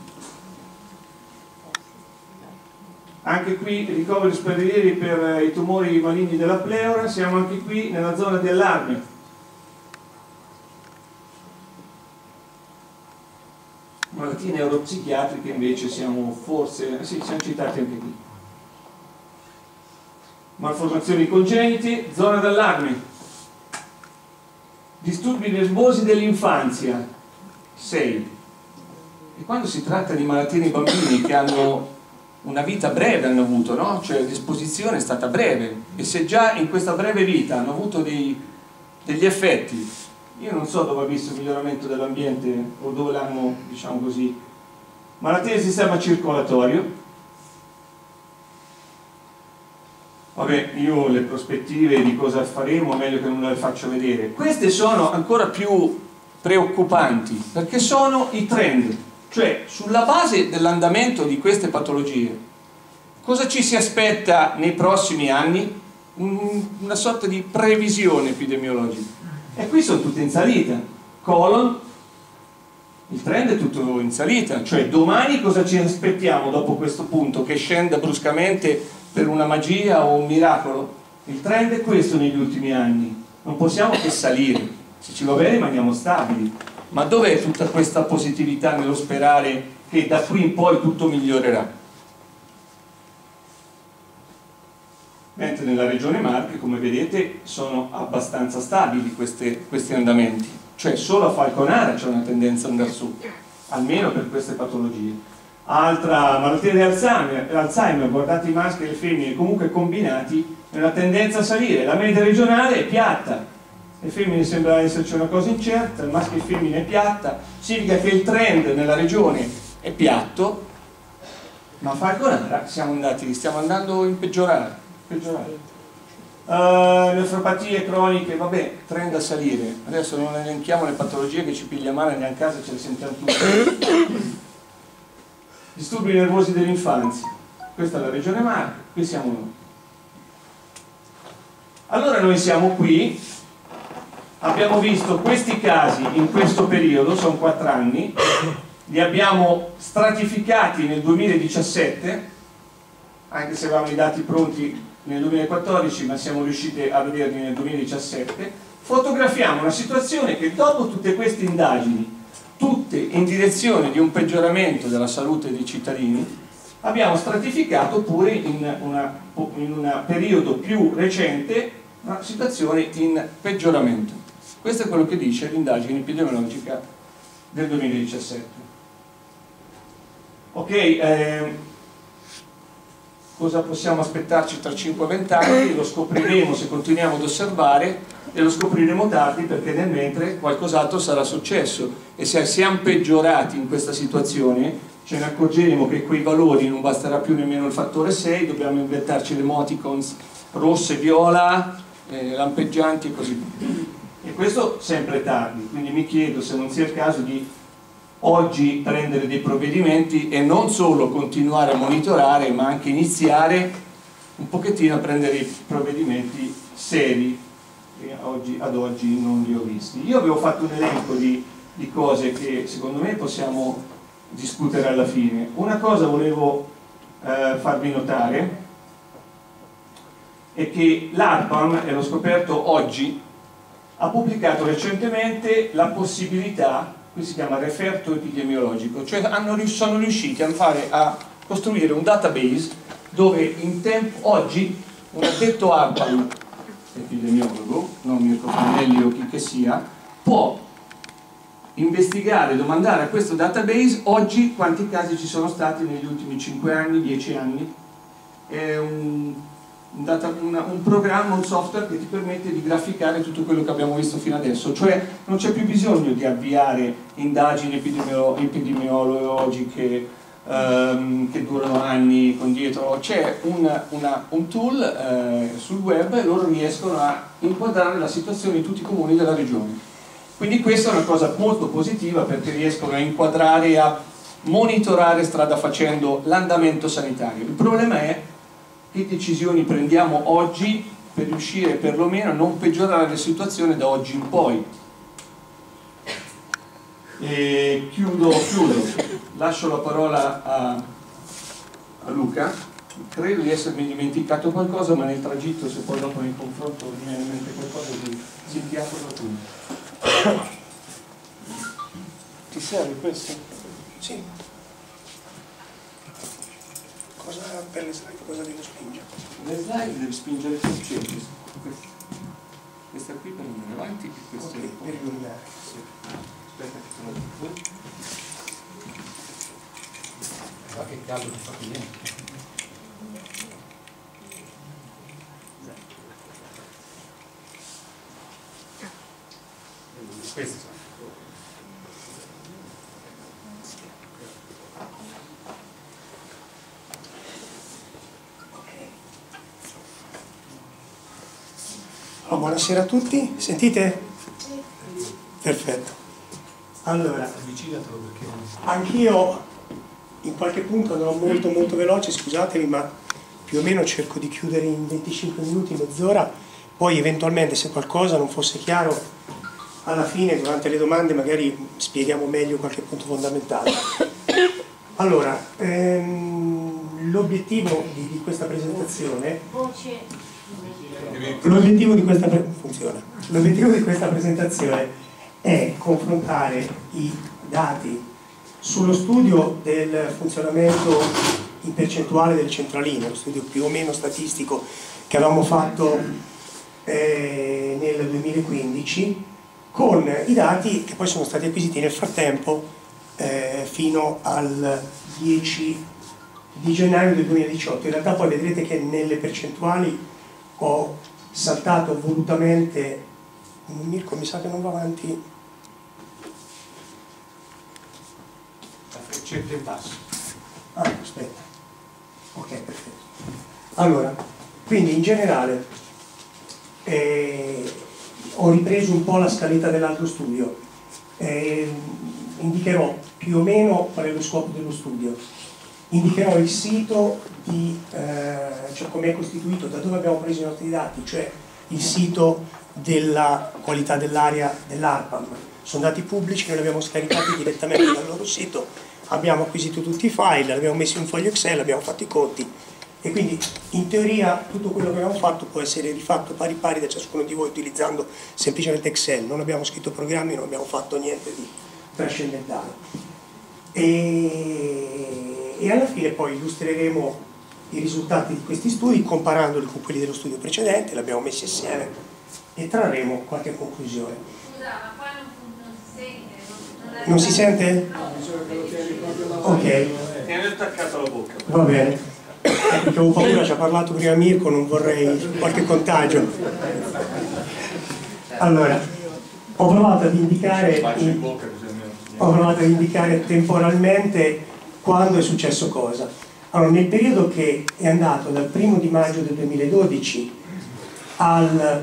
anche qui ricoveri ospedalieri per i tumori maligni della pleura, siamo anche qui nella zona di allarme. Malattie neuropsichiatriche invece siamo forse, sì, siamo citati anche qui. Malformazioni congenite, zona d'allarme. Disturbi nervosi dell'infanzia, 6. E quando si tratta di malattie nei bambini che hanno una vita breve, hanno avuto, no? Cioè l'esposizione è stata breve, e se già in questa breve vita hanno avuto degli effetti, io non so dove ha visto il miglioramento dell'ambiente o dove l'hanno, diciamo così. Malattie del sistema circolatorio, Vabbè, io le prospettive di cosa faremo è meglio che non le faccio vedere. Queste sono ancora più preoccupanti perché sono i trend, cioè sulla base dell'andamento di queste patologie cosa ci si aspetta nei prossimi anni? Una sorta di previsione epidemiologica, e qui sono tutte in salita. Colon, il trend è tutto in salita, cioè domani cosa ci aspettiamo dopo questo punto? Che scenda bruscamente per una magia o un miracolo? Il trend è questo negli ultimi anni, non possiamo che salire, se ci va bene rimaniamo stabili, ma dov'è tutta questa positività nello sperare che da qui in poi tutto migliorerà? Mentre nella regione Marche, come vedete, sono abbastanza stabili questi andamenti, cioè solo a Falconara c'è una tendenza ad andare su, almeno per queste patologie. Altra malattia di Alzheimer, guardate i maschi e le femmine comunque combinati, è una tendenza a salire, la media regionale è piatta, le femmine sembra esserci una cosa incerta, il maschio e femmine è piatta, significa che il trend nella regione è piatto, ma a Falconara stiamo andando in peggiorare. Nefropatie croniche, vabbè, trend a salire, adesso non elenchiamo le patologie che ci piglia male, neanche a casa ce le sentiamo tutte. Disturbi nervosi dell'infanzia, questa è la regione Marche, qui siamo noi. Allora noi siamo qui, abbiamo visto questi casi in questo periodo, sono 4 anni, li abbiamo stratificati nel 2017, anche se avevamo i dati pronti nel 2014, ma siamo riusciti a vederli nel 2017. Fotografiamo una situazione che dopo tutte queste indagini, tutte in direzione di un peggioramento della salute dei cittadini, abbiamo stratificato pure in un periodo più recente una situazione in peggioramento. Questo è quello che dice l'indagine epidemiologica del 2017. Ok, cosa possiamo aspettarci tra 5-20 anni? Lo scopriremo se continuiamo ad osservare, e lo scopriremo tardi perché nel mentre qualcos'altro sarà successo, e se siamo peggiorati in questa situazione ce ne accorgeremo che quei valori non basterà più nemmeno il fattore 6, dobbiamo inventarci le emoticons rosse, viola, lampeggianti e così via, e questo sempre tardi. Quindi mi chiedo se non sia il caso di oggi prendere dei provvedimenti e non solo continuare a monitorare, ma anche iniziare un pochettino a prendere i provvedimenti seri, che ad oggi non li ho visti. Io avevo fatto un elenco di cose che secondo me possiamo discutere alla fine. Una cosa volevo farvi notare è che l'ARPAM, e l'ho scoperto oggi, ha pubblicato recentemente la possibilità, qui si chiama referto epidemiologico, cioè sono riusciti a costruire un database dove oggi un addetto ARPAM, epidemiologo, non Mirko Pannelli o chi che sia, può investigare, domandare a questo database oggi quanti casi ci sono stati negli ultimi 5 anni, 10 anni. È un programma, un software che ti permette di graficare tutto quello che abbiamo visto fino adesso, cioè non c'è più bisogno di avviare indagini epidemiologiche che durano anni con dietro, c'è un tool sul web e loro riescono a inquadrare la situazione di tutti i comuni della regione. Quindi questa è una cosa molto positiva perché riescono a inquadrare e a monitorare strada facendo l'andamento sanitario. Il problema è che decisioni prendiamo oggi per riuscire perlomeno a non peggiorare la situazione da oggi in poi. E chiudo. Lascio la parola a Luca. Credo di essermi dimenticato qualcosa, ma nel tragitto, se poi dopo nel confronto mi viene in mente qualcosa, di sentiamo da tu. Ti serve questo? Sì. Cosa per le slide, cosa devo spingere? Le slide devi spingere sul centro. Questa qui per andare avanti e questa Okay, per riordinare. Sì. Aspetta che te lo dico. Ma che caldo che fa qui dentro. Questi sono. Oh, buonasera a tutti, sentite? Perfetto. Allora, anch'io in qualche punto andrò molto veloce, scusatemi, ma più o meno cerco di chiudere in 25 minuti, mezz'ora, poi eventualmente se qualcosa non fosse chiaro, alla fine durante le domande magari spieghiamo meglio qualche punto fondamentale. Allora, l'obiettivo di questa presentazione è confrontare i dati sullo studio del funzionamento in percentuale delle centraline, lo studio più o meno statistico che avevamo fatto nel 2015, con i dati che poi sono stati acquisiti nel frattempo fino al 10 di gennaio del 2018. In realtà poi vedrete che nelle percentuali ho saltato volutamente. Mirko, mi sa che non va avanti. Cerca in basso. Ah, aspetta. Ok, perfetto. Allora, quindi in generale ho ripreso un po' la scaletta dell'altro studio. Indicherò più o meno qual è lo scopo dello studio. Indicherò il sito cioè come è costituito, da dove abbiamo preso i nostri dati, cioè il sito della qualità dell'aria dell'ARPAM. Sono dati pubblici, noi li abbiamo scaricati direttamente dal loro sito, abbiamo acquisito tutti i file, li abbiamo messi in un foglio Excel, abbiamo fatto i conti e quindi in teoria tutto quello che abbiamo fatto può essere rifatto pari pari da ciascuno di voi utilizzando semplicemente Excel. Non abbiamo scritto programmi, non abbiamo fatto niente di trascendentale. E alla fine poi illustreremo i risultati di questi studi comparandoli con quelli dello studio precedente, li abbiamo messi assieme e trarremo qualche conclusione. Scusa, ma qua non si sente? Non si sente? Ok. Tieni attaccato alla bocca. Va bene. Perché avevo paura, ci ha parlato prima Mirko, non vorrei qualche contagio. Allora, ho provato ad indicare temporalmente quando è successo cosa. Allora, nel periodo che è andato dal 1 di maggio del 2012 al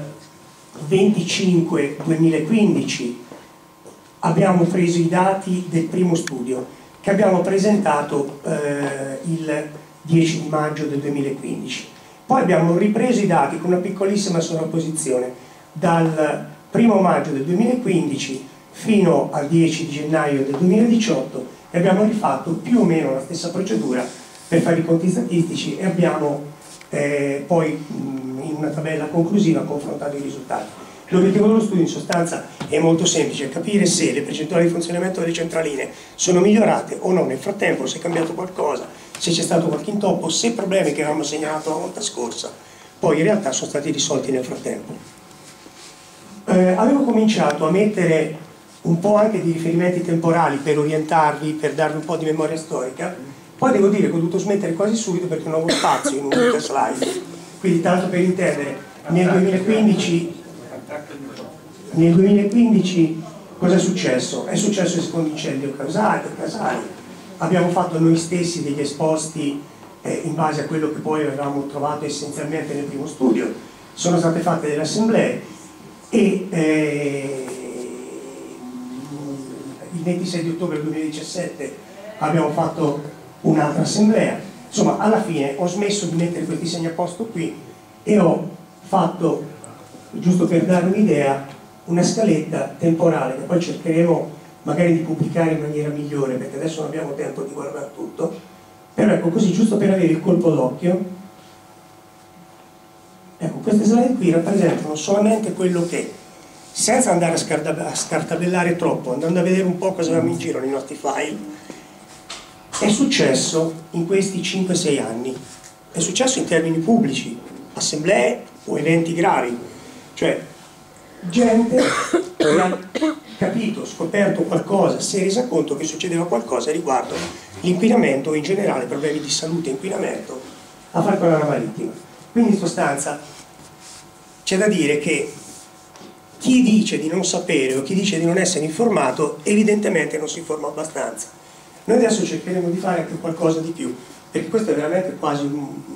25 2015 abbiamo preso i dati del primo studio che abbiamo presentato il 10 di maggio del 2015. Poi abbiamo ripreso i dati con una piccolissima sovrapposizione dal 1 maggio del 2015 fino al 10 di gennaio del 2018 e abbiamo rifatto più o meno la stessa procedura per fare i conti statistici e abbiamo poi in una tabella conclusiva confrontato i risultati. L'obiettivo dello studio in sostanza è molto semplice: capire se le percentuali di funzionamento delle centraline sono migliorate o no nel frattempo, se è cambiato qualcosa, se c'è stato qualche intoppo, se i problemi che avevamo segnalato la volta scorsa poi in realtà sono stati risolti nel frattempo. Avevo cominciato a mettere un po' anche di riferimenti temporali per orientarvi, per darvi un po' di memoria storica, poi devo dire che ho dovuto smettere quasi subito perché non avevo spazio in un'unica slide. Quindi tanto per intendere, nel 2015 cosa è successo? È successo il secondo incendio casali. Abbiamo fatto noi stessi degli esposti in base a quello che poi avevamo trovato essenzialmente nel primo studio. Sono state fatte delle assemblee e il 26 di ottobre 2017 abbiamo fatto un'altra assemblea. Insomma, alla fine ho smesso di mettere questi segnaposto qui e ho fatto, giusto per dare un'idea, una scaletta temporale che poi cercheremo magari di pubblicare in maniera migliore perché adesso non abbiamo tempo di guardare tutto, però ecco, così giusto per avere il colpo d'occhio. Ecco, queste slide qui rappresentano solamente quello che, senza andare a scartabellare troppo, andando a vedere un po' cosa avevamo in giro nei nostri file, è successo in questi 5-6 anni. È successo in termini pubblici, assemblee o eventi gravi, cioè gente che ha capito, scoperto qualcosa, si è resa conto che succedeva qualcosa riguardo l'inquinamento o in generale problemi di salute e inquinamento a Falconara Marittima. Quindi in sostanza c'è da dire che chi dice di non sapere o chi dice di non essere informato evidentemente non si informa abbastanza. Noi adesso cercheremo di fare anche qualcosa di più, perché questo è veramente quasi un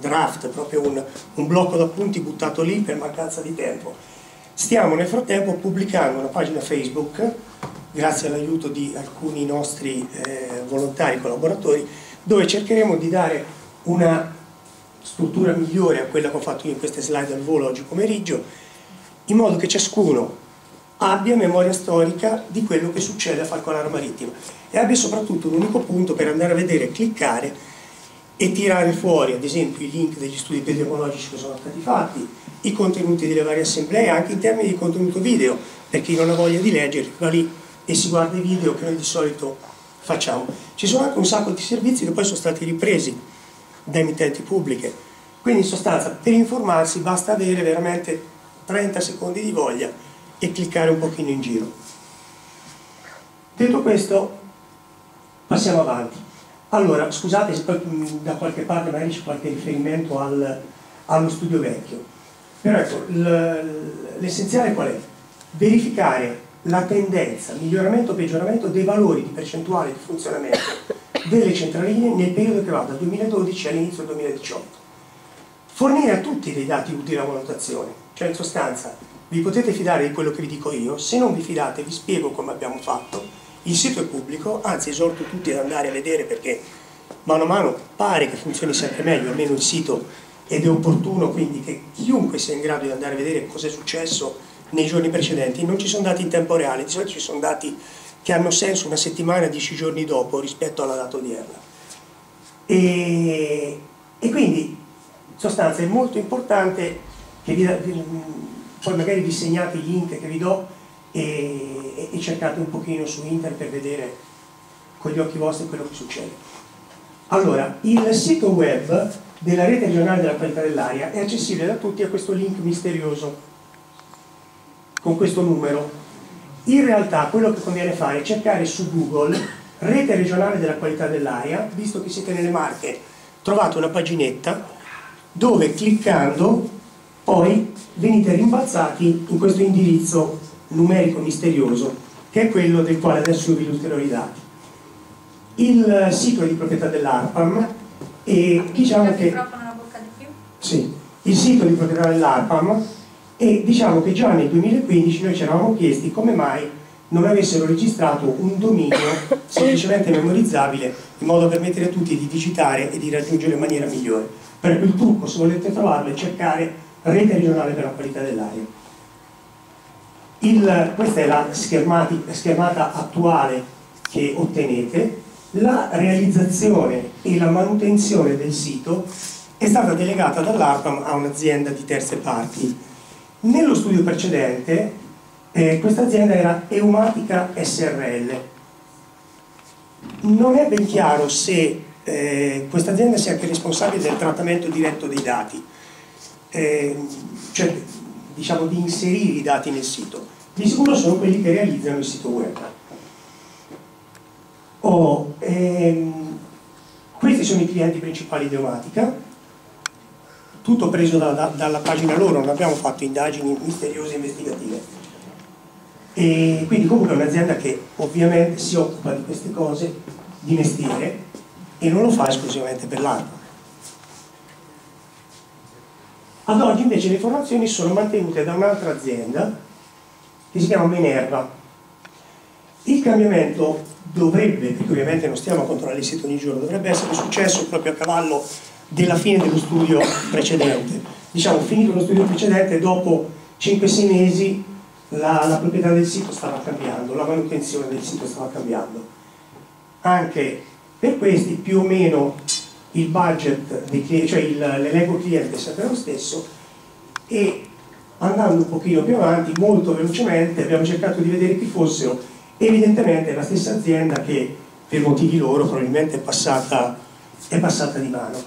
draft, proprio un blocco d'appunti buttato lì per mancanza di tempo. Stiamo nel frattempo pubblicando una pagina Facebook, grazie all'aiuto di alcuni nostri volontari collaboratori, dove cercheremo di dare una struttura migliore a quella che ho fatto io in queste slide al volo oggi pomeriggio, in modo che ciascuno abbia memoria storica di quello che succede a Falconara Marittima e abbia soprattutto un unico punto per andare a vedere, cliccare e tirare fuori, ad esempio, i link degli studi epidemiologici che sono stati fatti, i contenuti delle varie assemblee, anche in termini di contenuto video, per chi non ha voglia di leggere, va lì e si guarda i video che noi di solito facciamo. Ci sono anche un sacco di servizi che poi sono stati ripresi da emittenti pubbliche, quindi in sostanza per informarsi basta avere veramente 30 secondi di voglia e cliccare un pochino in giro. Detto questo, passiamo avanti. Allora, scusate se poi da qualche parte magari c'è qualche riferimento allo studio vecchio, però ecco, l'essenziale qual è? Verificare la tendenza, miglioramento o peggioramento dei valori di percentuale di funzionamento delle centraline nel periodo che va dal 2012 all'inizio del 2018. Fornire a tutti dei dati utili alla valutazione, cioè in sostanza vi potete fidare di quello che vi dico io, se non vi fidate vi spiego come abbiamo fatto, il sito è pubblico, anzi esorto tutti ad andare a vedere perché mano a mano pare che funzioni sempre meglio, almeno il sito, ed è opportuno quindi che chiunque sia in grado di andare a vedere cosa è successo nei giorni precedenti. Non ci sono dati in tempo reale, di solito ci sono dati che hanno senso una settimana, 10 giorni dopo rispetto alla data odierna. E quindi in sostanza è molto importante che poi magari vi segnate i link che vi do e cercate un pochino su internet per vedere con gli occhi vostri quello che succede. Allora, il sito web della Rete Regionale della Qualità dell'Aria è accessibile da tutti a questo link misterioso con questo numero. In realtà quello che conviene fare è cercare su Google Rete Regionale della Qualità dell'Aria, visto che siete nelle Marche trovate una paginetta dove cliccando poi venite rimbalzati in questo indirizzo numerico misterioso che è quello del quale adesso vi illustrerò i dati. Il sito è di proprietà dell'ARPAM e diciamo che sì, il sito è di proprietà dell'ARPAM e diciamo che già nel 2015 noi ci eravamo chiesti come mai non avessero registrato un dominio semplicemente memorizzabile in modo da permettere a tutti di digitare e di raggiungere in maniera migliore. Per cui il trucco, se volete trovarlo, è cercare Rete Regionale per la Qualità dell'Aria. Questa è la schermata attuale che ottenete. La realizzazione e la manutenzione del sito è stata delegata dall'ARPAM a un'azienda di terze parti. Nello studio precedente questa azienda era Eumatica SRL. Non è ben chiaro se questa azienda sia anche responsabile del trattamento diretto dei dati, cioè diciamo di inserire i dati nel sito. Di sicuro sono quelli che realizzano il sito web. Questi sono i clienti principali di Eumatica, tutto preso dalla pagina loro, non abbiamo fatto indagini misteriose e investigative. E quindi comunque è un'azienda che ovviamente si occupa di queste cose di mestiere e non lo fa esclusivamente per l'ARPA. Ad oggi invece le informazioni sono mantenute da un'altra azienda che si chiama Minerva. Il cambiamento dovrebbe, perché ovviamente non stiamo a controllare il sito ogni giorno, dovrebbe essere successo proprio a cavallo della fine dello studio precedente. Diciamo, finito lo studio precedente, dopo 5-6 mesi la proprietà del sito stava cambiando, la manutenzione del sito stava cambiando. Anche per questi più o meno il budget dei clienti, cioè l'elenco cliente è sempre lo stesso, e andando un pochino più avanti, molto velocemente abbiamo cercato di vedere chi fossero. Evidentemente è la stessa azienda che per motivi loro probabilmente è passata di mano.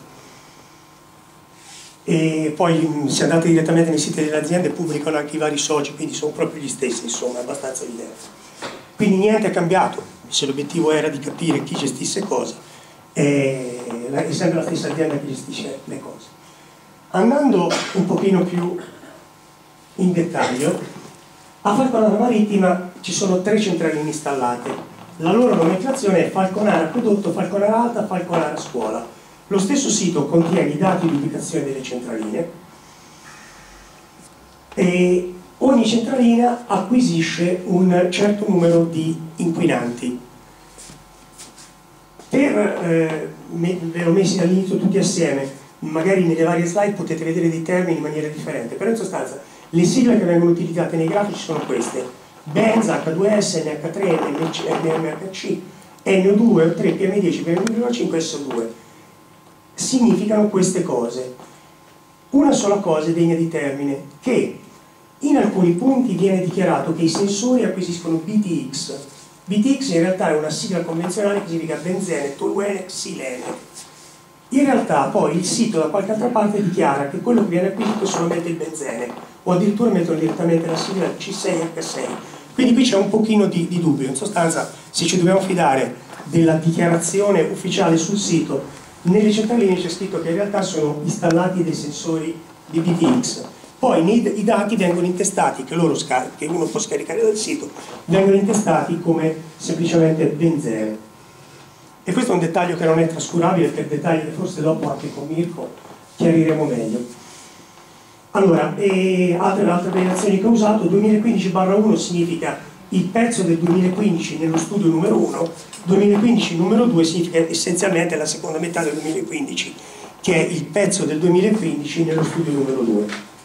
E poi se andate direttamente nei siti delle aziende pubblicano anche i vari soci, quindi sono proprio gli stessi, insomma, è abbastanza evidente. Quindi niente è cambiato, se l'obiettivo era di capire chi gestisse cosa, è sempre la stessa azienda che gestisce le cose. Andando un pochino più in dettaglio, a Falconara Marittima ci sono 3 centraline installate. La loro nomenclazione è Falconara Prodotto, Falconara Alta, Falconara Scuola. Lo stesso sito contiene i dati di ubicazione delle centraline e ogni centralina acquisisce un certo numero di inquinanti. Ve l'ho messi dall'inizio tutti assieme, magari nelle varie slide potete vedere dei termini in maniera differente, però in sostanza le sigle che vengono utilizzate nei grafici sono queste: Benz, H2S, NH3, NMHC, NO2, O3, PM10, PM2,5, SO2. Significano queste cose. Una sola cosa è degna di termine, che in alcuni punti viene dichiarato che i sensori acquisiscono BTX. BTX in realtà è una sigla convenzionale che significa benzene, toluene, xilene. In realtà poi il sito da qualche altra parte dichiara che quello che viene acquisito è solamente il benzene, o addirittura mettono direttamente la sigla C6H6. Quindi qui c'è un pochino di dubbio. In sostanza, se ci dobbiamo fidare della dichiarazione ufficiale sul sito, nelle centraline c'è scritto che in realtà sono installati dei sensori di BTX. Poi i dati vengono intestati, che uno può scaricare dal sito, vengono intestati come semplicemente benzene. E questo è un dettaglio che non è trascurabile, per dettagli che forse dopo anche con Mirko chiariremo meglio. Allora, altre abbreviazioni che ho usato: 2015/1 significa il pezzo del 2015 nello studio numero 1, 2015 numero 2 significa essenzialmente la seconda metà del 2015, che è il pezzo del 2015 nello studio numero 2.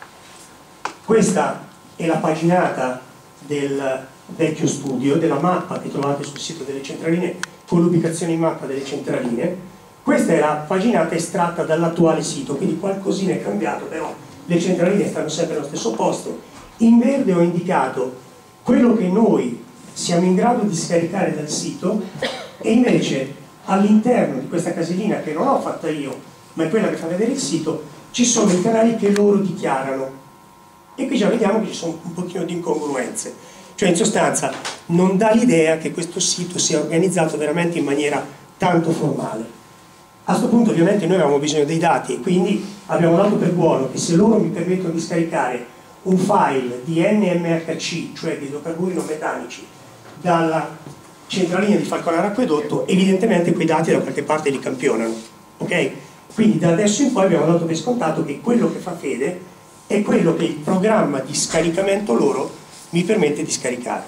Questa è la paginata del vecchio studio, della mappa che trovate sul sito delle centraline, con l'ubicazione in mappa delle centraline. Questa è la paginata estratta dall'attuale sito, quindi qualcosina è cambiato, però le centraline stanno sempre allo stesso posto. In verde ho indicato quello che noi siamo in grado di scaricare dal sito, e invece all'interno di questa casellina, che non ho fatta io, ma è quella che fa vedere il sito, ci sono i canali che loro dichiarano. E qui già vediamo che ci sono un pochino di incongruenze. Cioè, in sostanza, non dà l'idea che questo sito sia organizzato veramente in maniera tanto formale. A questo punto ovviamente noi avevamo bisogno dei dati, e quindi abbiamo dato per buono che se loro mi permettono di scaricare un file di NMHC, cioè di idrocarburi non metanici, dalla centralina di Falconara Acquedotto, evidentemente quei dati da qualche parte li campionano. Ok? Quindi da adesso in poi abbiamo dato per scontato che quello che fa Fede è quello che il programma di scaricamento loro mi permette di scaricare.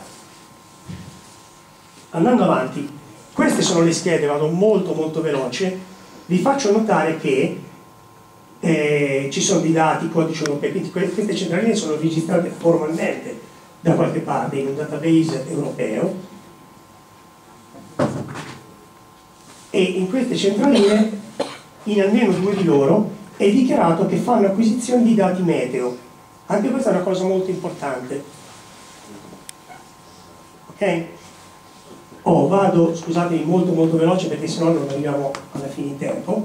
Andando avanti, queste sono le schede, vado molto molto veloce. Vi faccio notare che ci sono dei dati, codici europei, quindi queste centraline sono registrate formalmente da qualche parte in un database europeo, e in queste centraline, in almeno 2 di loro, è dichiarato che fanno acquisizione di dati meteo. Anche questa è una cosa molto importante. Ok? Vado, scusatemi, molto molto veloce perché sennò non arriviamo alla fine in tempo.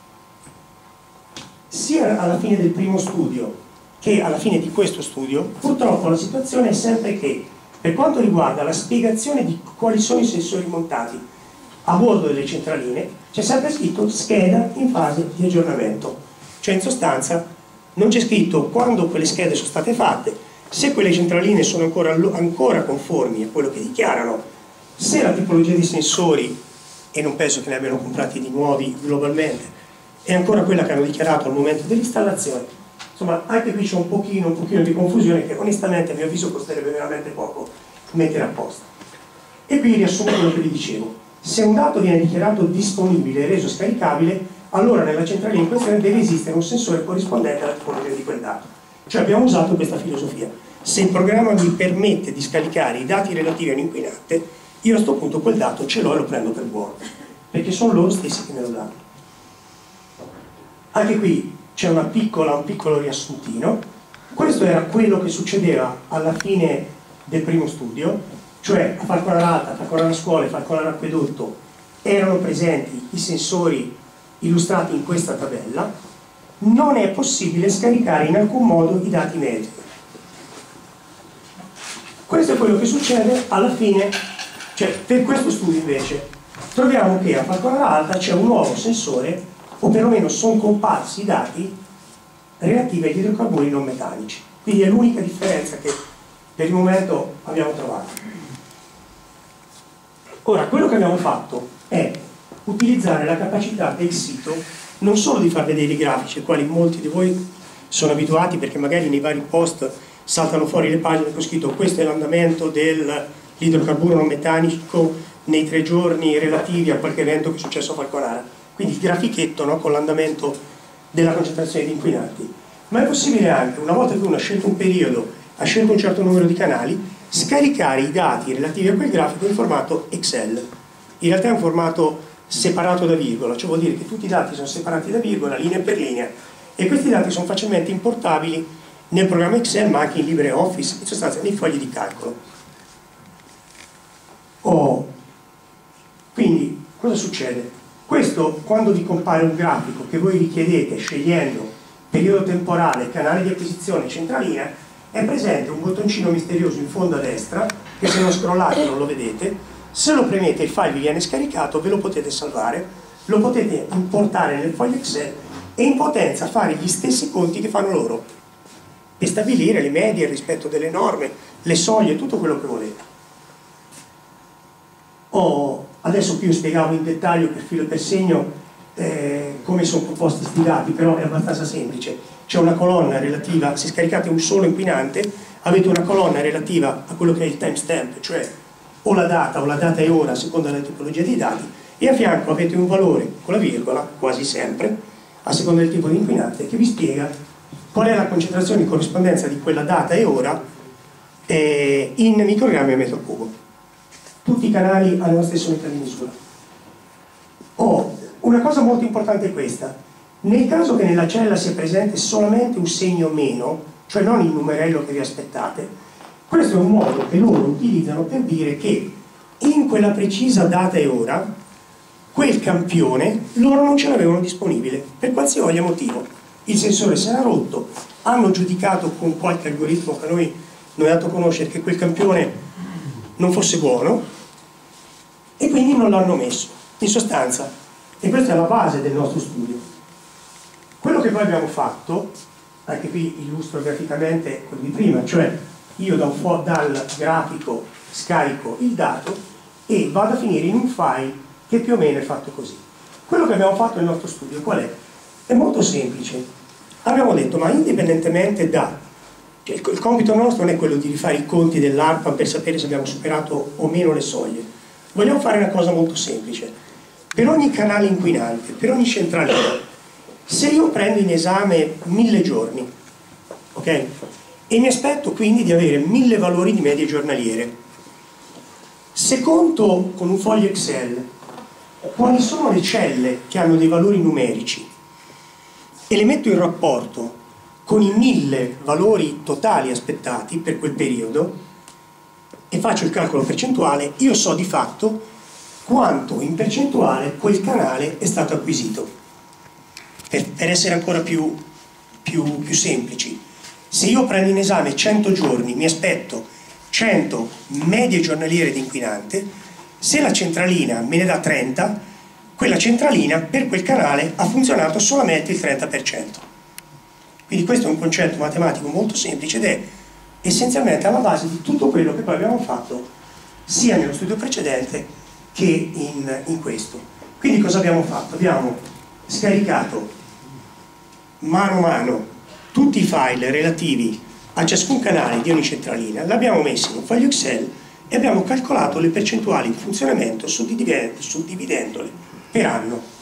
Sia alla fine del primo studio che alla fine di questo studio, purtroppo la situazione è sempre che, per quanto riguarda la spiegazione di quali sono i sensori montati a bordo delle centraline, c'è sempre scritto scheda in fase di aggiornamento. Cioè, in sostanza, non c'è scritto quando quelle schede sono state fatte, se quelle centraline sono ancora conformi a quello che dichiarano, se la tipologia di sensori, e non penso che ne abbiano comprati di nuovi globalmente, è ancora quella che hanno dichiarato al momento dell'installazione. Insomma, anche qui c'è un pochino di confusione che onestamente a mio avviso costerebbe veramente poco mettere a posto. E qui riassumo quello che vi dicevo: se un dato viene dichiarato disponibile e reso scaricabile, allora nella centralina in questione deve esistere un sensore corrispondente alla tipologia di quel dato. Cioè abbiamo usato questa filosofia: se il programma mi permette di scaricare i dati relativi all'inquinante, io a questo punto quel dato ce l'ho e lo prendo per buono, perché sono loro stessi che me lo danno. Anche qui c'è un piccolo riassuntino. Questo era quello che succedeva alla fine del primo studio, cioè a Falconara Alta, Falconara Scuole, Falconara Acquedotto erano presenti i sensori illustrati in questa tabella. Non è possibile scaricare in alcun modo i dati meteo. Questo è quello che succede alla fine, cioè per questo studio invece troviamo che a Falconara Alta c'è un nuovo sensore, o perlomeno sono comparsi i dati relativi agli idrocarburi non metanici. Quindi è l'unica differenza che per il momento abbiamo trovato. Ora, quello che abbiamo fatto è utilizzare la capacità del sito non solo di far vedere i grafici, ai quali molti di voi sono abituati, perché magari nei vari post saltano fuori le pagine con scritto questo è l'andamento dell'idrocarburo non metannico nei 3 giorni relativi a qualche evento che è successo a Falconara. Quindi il grafichetto, no, con l'andamento della concentrazione di inquinanti. Ma è possibile anche, una volta che uno ha scelto un periodo, ha scelto un certo numero di canali, scaricare i dati relativi a quel grafico in formato Excel. In realtà è un formato separato da virgola, cioè vuol dire che tutti i dati sono separati da virgola, linea per linea, e questi dati sono facilmente importabili nel programma Excel, ma anche in LibreOffice, in sostanza nei fogli di calcolo. Quindi, cosa succede? Questo, quando vi compare un grafico che voi richiedete scegliendo periodo temporale, canale di acquisizione, centralina, è presente un bottoncino misterioso in fondo a destra, che se non scrollate non lo vedete. Se lo premete il file vi viene scaricato, ve lo potete salvare, lo potete importare nel foglio Excel e in potenza fare gli stessi conti che fanno loro e stabilire le medie, il rispetto delle norme, le soglie, tutto quello che volete. Adesso qui io spiegavo in dettaglio per filo e per segno come sono composti questi dati, però è abbastanza semplice. C'è una colonna relativa, se scaricate un solo inquinante, avete una colonna relativa a quello che è il timestamp, cioè o la data e ora a seconda della tipologia dei dati, e a fianco avete un valore con la virgola, quasi sempre, a seconda del tipo di inquinante, che vi spiega qual è la concentrazione in corrispondenza di quella data e ora in microgrammi a metro cubo. Tutti i canali hanno la stessa unità di misura. Una cosa molto importante è questa: nel caso che nella cella sia presente solamente un segno meno, cioè non il numerello che vi aspettate, questo è un modo che loro utilizzano per dire che in quella precisa data e ora quel campione loro non ce l'avevano disponibile per qualsivoglia motivo. Il sensore si era rotto, hanno giudicato con qualche algoritmo che noi ha dato a conoscere che quel campione non fosse buono e quindi non l'hanno messo, in sostanza. E questa è la base del nostro studio. Quello che poi abbiamo fatto, anche qui illustro graficamente quello di prima, cioè io dal grafico scarico il dato e vado a finire in un file che più o meno è fatto così. Quello che abbiamo fatto nel nostro studio qual è? È molto semplice. Abbiamo detto, ma indipendentemente cioè il compito nostro non è quello di rifare i conti dell'ARPA per sapere se abbiamo superato o meno le soglie. Vogliamo fare una cosa molto semplice. Per ogni canale inquinante, per ogni centralina, se io prendo in esame 1000 giorni, ok? E mi aspetto quindi di avere 1000 valori di medie giornaliere, se conto con un foglio Excel quali sono le celle che hanno dei valori numerici e le metto in rapporto con i 1000 valori totali aspettati per quel periodo e faccio il calcolo percentuale, io so di fatto quanto in percentuale quel canale è stato acquisito. Per essere ancora più semplici, se io prendo in esame 100 giorni, mi aspetto 100 medie giornaliere di inquinante, se la centralina me ne dà 30, quella centralina per quel canale ha funzionato solamente il 30%. Quindi questo è un concetto matematico molto semplice ed è essenzialmente alla base di tutto quello che poi abbiamo fatto sia nello studio precedente che in questo. Quindi cosa abbiamo fatto? Abbiamo scaricato mano a mano tutti i file relativi a ciascun canale di ogni centralina, l'abbiamo messo in un foglio Excel e abbiamo calcolato le percentuali di funzionamento suddividendole per anno.